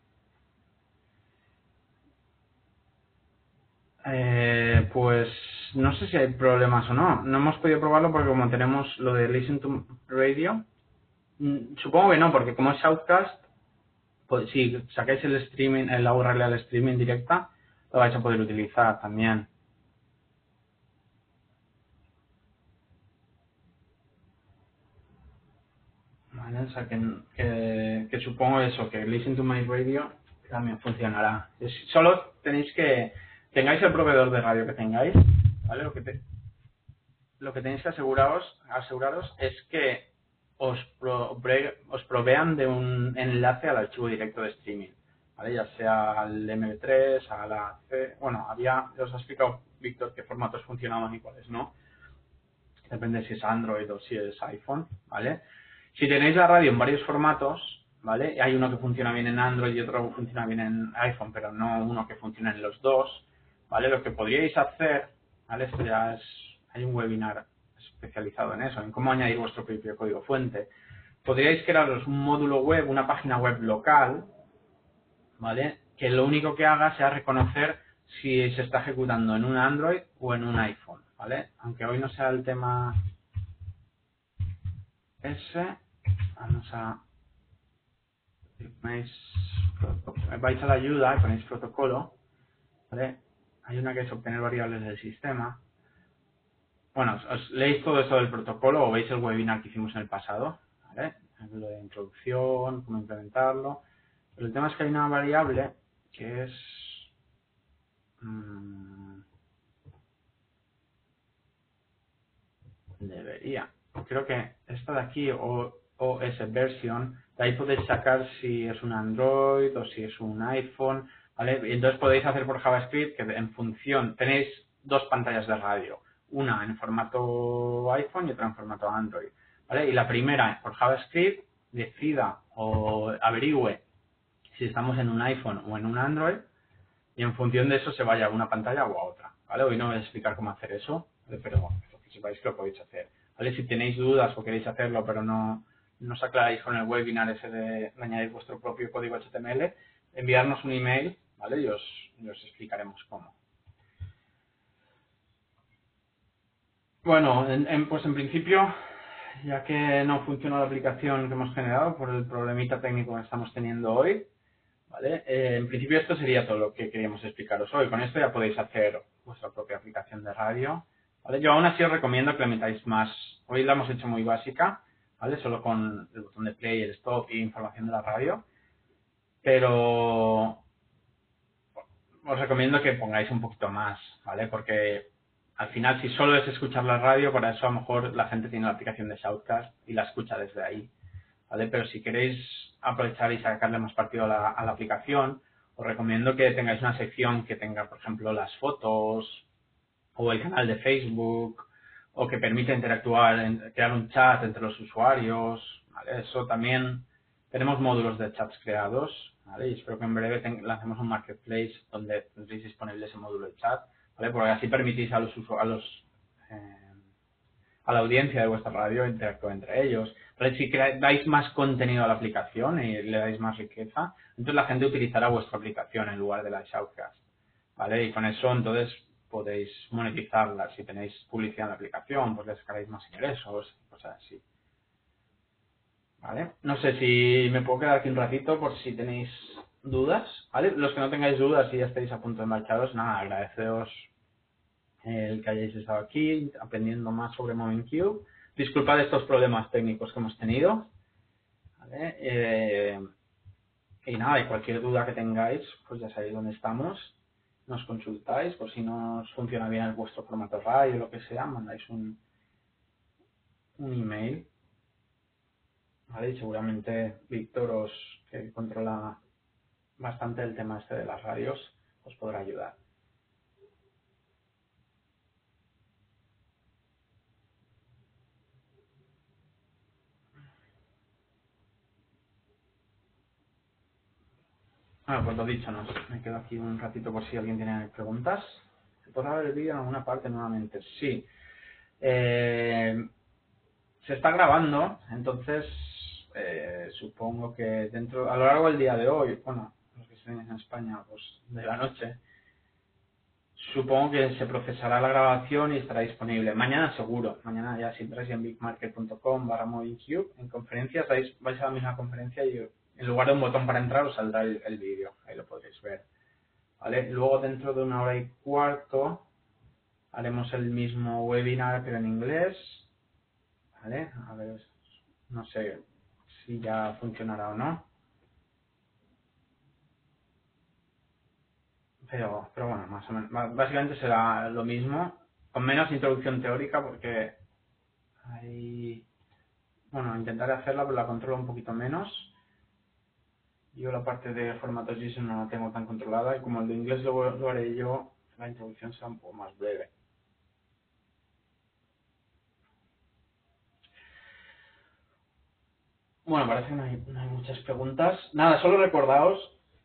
Pues no sé si hay problemas o no. No hemos podido probarlo porque como tenemos lo de Listen to Radio, supongo que no, porque como es Shoutcast, pues si sacáis el streaming, la URL al streaming directa, lo vais a poder utilizar también. Vale, o sea que supongo eso, que Listen to My Radio también funcionará. Solo tenéis que, tengáis el proveedor de radio que tengáis, ¿vale? Lo que tenéis que aseguraros es que os provean de un enlace al archivo directo de streaming, ¿vale? Ya sea al MP3, a la C, bueno, os ha explicado Víctor qué formatos funcionaban y cuáles no, depende si es Android o si es iPhone, ¿vale? Si tenéis la radio en varios formatos, ¿vale? Hay uno que funciona bien en Android y otro que funciona bien en iPhone, pero no uno que funciona en los dos, ¿vale? Lo que podríais hacer, ¿vale? Esto ya hay un webinar especializado en eso, en cómo añadir vuestro propio código fuente. Podríais crearos un módulo web, una página web local, ¿vale? Que lo único que haga sea reconocer si se está ejecutando en un Android o en un iPhone, ¿vale? Aunque hoy no sea el tema ese, vamos a... vais a la ayuda y ponéis protocolo, ¿vale? Hay una que es obtener variables del sistema. Bueno, os leéis todo eso del protocolo o veis el webinar que hicimos en el pasado, ¿vale? Lo de introducción, cómo implementarlo. Pero el tema es que hay una variable que es... debería. Creo que esta de aquí o es version, de ahí podéis sacar si es un Android o si es un iPhone, ¿vale? Y entonces podéis hacer por JavaScript que en función, tenéis dos pantallas de radio, una en formato iPhone y otra en formato Android, ¿vale? Y la primera por JavaScript decida o averigüe si estamos en un iPhone o en un Android y en función de eso se vaya a una pantalla o a otra, ¿vale? Hoy no voy a explicar cómo hacer eso, ¿vale? Pero que sepáis que lo podéis hacer, ¿vale? Si tenéis dudas o queréis hacerlo pero no os aclaráis con el webinar ese de añadir vuestro propio código HTML, enviarnos un email, ¿vale? Y os explicaremos cómo. Bueno, pues en principio, ya que no funciona la aplicación que hemos generado por el problemita técnico que estamos teniendo hoy, ¿vale? En principio esto sería todo lo que queríamos explicaros hoy. Con esto ya podéis hacer vuestra propia aplicación de radio, ¿vale? Yo aún así os recomiendo que le metáis más. Hoy la hemos hecho muy básica, ¿vale? Solo con el botón de play, el stop y información de la radio. Pero os recomiendo que pongáis un poquito más, ¿vale? Porque al final si solo es escuchar la radio, para eso a lo mejor la gente tiene la aplicación de Shoutcast y la escucha desde ahí, ¿vale? Pero si queréis aprovechar y sacarle más partido a la aplicación, os recomiendo que tengáis una sección que tenga, por ejemplo, las fotos o el canal de Facebook o que permita interactuar, crear un chat entre los usuarios, ¿vale? Eso también, tenemos módulos de chats creados, ¿vale? Y espero que en breve lancemos un marketplace donde tendréis disponible ese módulo de chat ¿vale? Porque así permitís a los a la audiencia de vuestra radio interactuar entre ellos. ¿Vale? Si dais más contenido a la aplicación y le dais más riqueza, entonces la gente utilizará vuestra aplicación en lugar de la Shoutcast, ¿vale? Y con eso entonces podéis monetizarla. Si tenéis publicidad en la aplicación, pues les sacaréis más ingresos, cosas así. ¿Vale? No sé si me puedo quedar aquí un ratito por si tenéis dudas, ¿vale? Los que no tengáis dudas y ya estáis a punto de marcharos, nada, agradeceros el que hayáis estado aquí aprendiendo más sobre MovingQ. Disculpad estos problemas técnicos que hemos tenido, ¿vale? Y nada, y cualquier duda que tengáis, pues ya sabéis dónde estamos, nos consultáis, por si no os funciona bien vuestro formato RAI o lo que sea, mandáis un email, ¿vale? Y seguramente Víctor, que controla bastante el tema este de las radios, os podrá ayudar. Bueno, pues lo dicho, ¿no? Me quedo aquí un ratito por si alguien tiene preguntas. ¿Se podrá ver el vídeo en alguna parte nuevamente? Sí. Se está grabando, entonces supongo que a lo largo del día de hoy, bueno, los que estén en España, pues de la noche, supongo que se procesará la grabación y estará disponible. Mañana seguro. Mañana ya si entráis en bigmarket.com/movingcube, en conferencias vais a la misma conferencia y en lugar de un botón para entrar os saldrá el vídeo. Ahí lo podréis ver. ¿Vale? Luego dentro de 1 hora y cuarto haremos el mismo webinar pero en inglés. ¿Vale? A ver, no sé si ya funcionará o no. Pero bueno, más o menos. Básicamente será lo mismo, con menos introducción teórica porque hay... Bueno, intentaré hacerla, pero la controlo un poquito menos. Yo la parte de formatos JSON no la tengo tan controlada y como el de inglés lo haré yo, la introducción será un poco más breve. Bueno, parece que no hay muchas preguntas. Nada, solo recordaos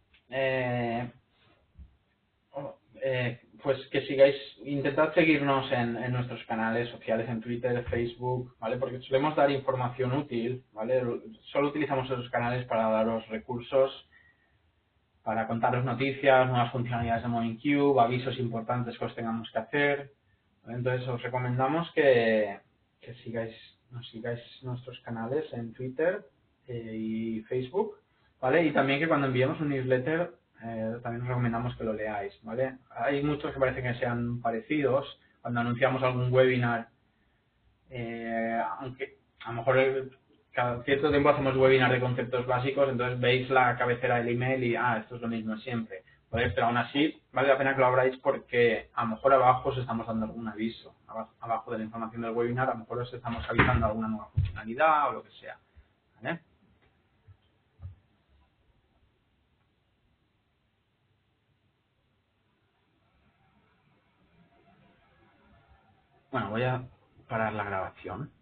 pues que sigáis, intentad seguirnos en nuestros canales sociales, en Twitter, Facebook, ¿vale? Porque solemos dar información útil, ¿vale? Solo utilizamos esos canales para daros recursos, para contaros noticias, nuevas funcionalidades de MovingQ, avisos importantes que os tengamos que hacer, ¿vale? Entonces os recomendamos que nos sigáis nuestros canales en Twitter y Facebook, ¿vale? Y también que cuando enviemos un newsletter también os recomendamos que lo leáis, ¿vale? Hay muchos que parecen que sean parecidos. Cuando anunciamos algún webinar, aunque a lo mejor cada cierto tiempo hacemos webinar de conceptos básicos, entonces veis la cabecera del email y, esto es lo mismo siempre. ¿Vale? Pero aún así, vale la pena que lo abráis porque a lo mejor abajo os estamos dando algún aviso. Abajo de la información del webinar, a lo mejor os estamos avisando alguna nueva funcionalidad o lo que sea. ¿Vale? Bueno, voy a parar la grabación.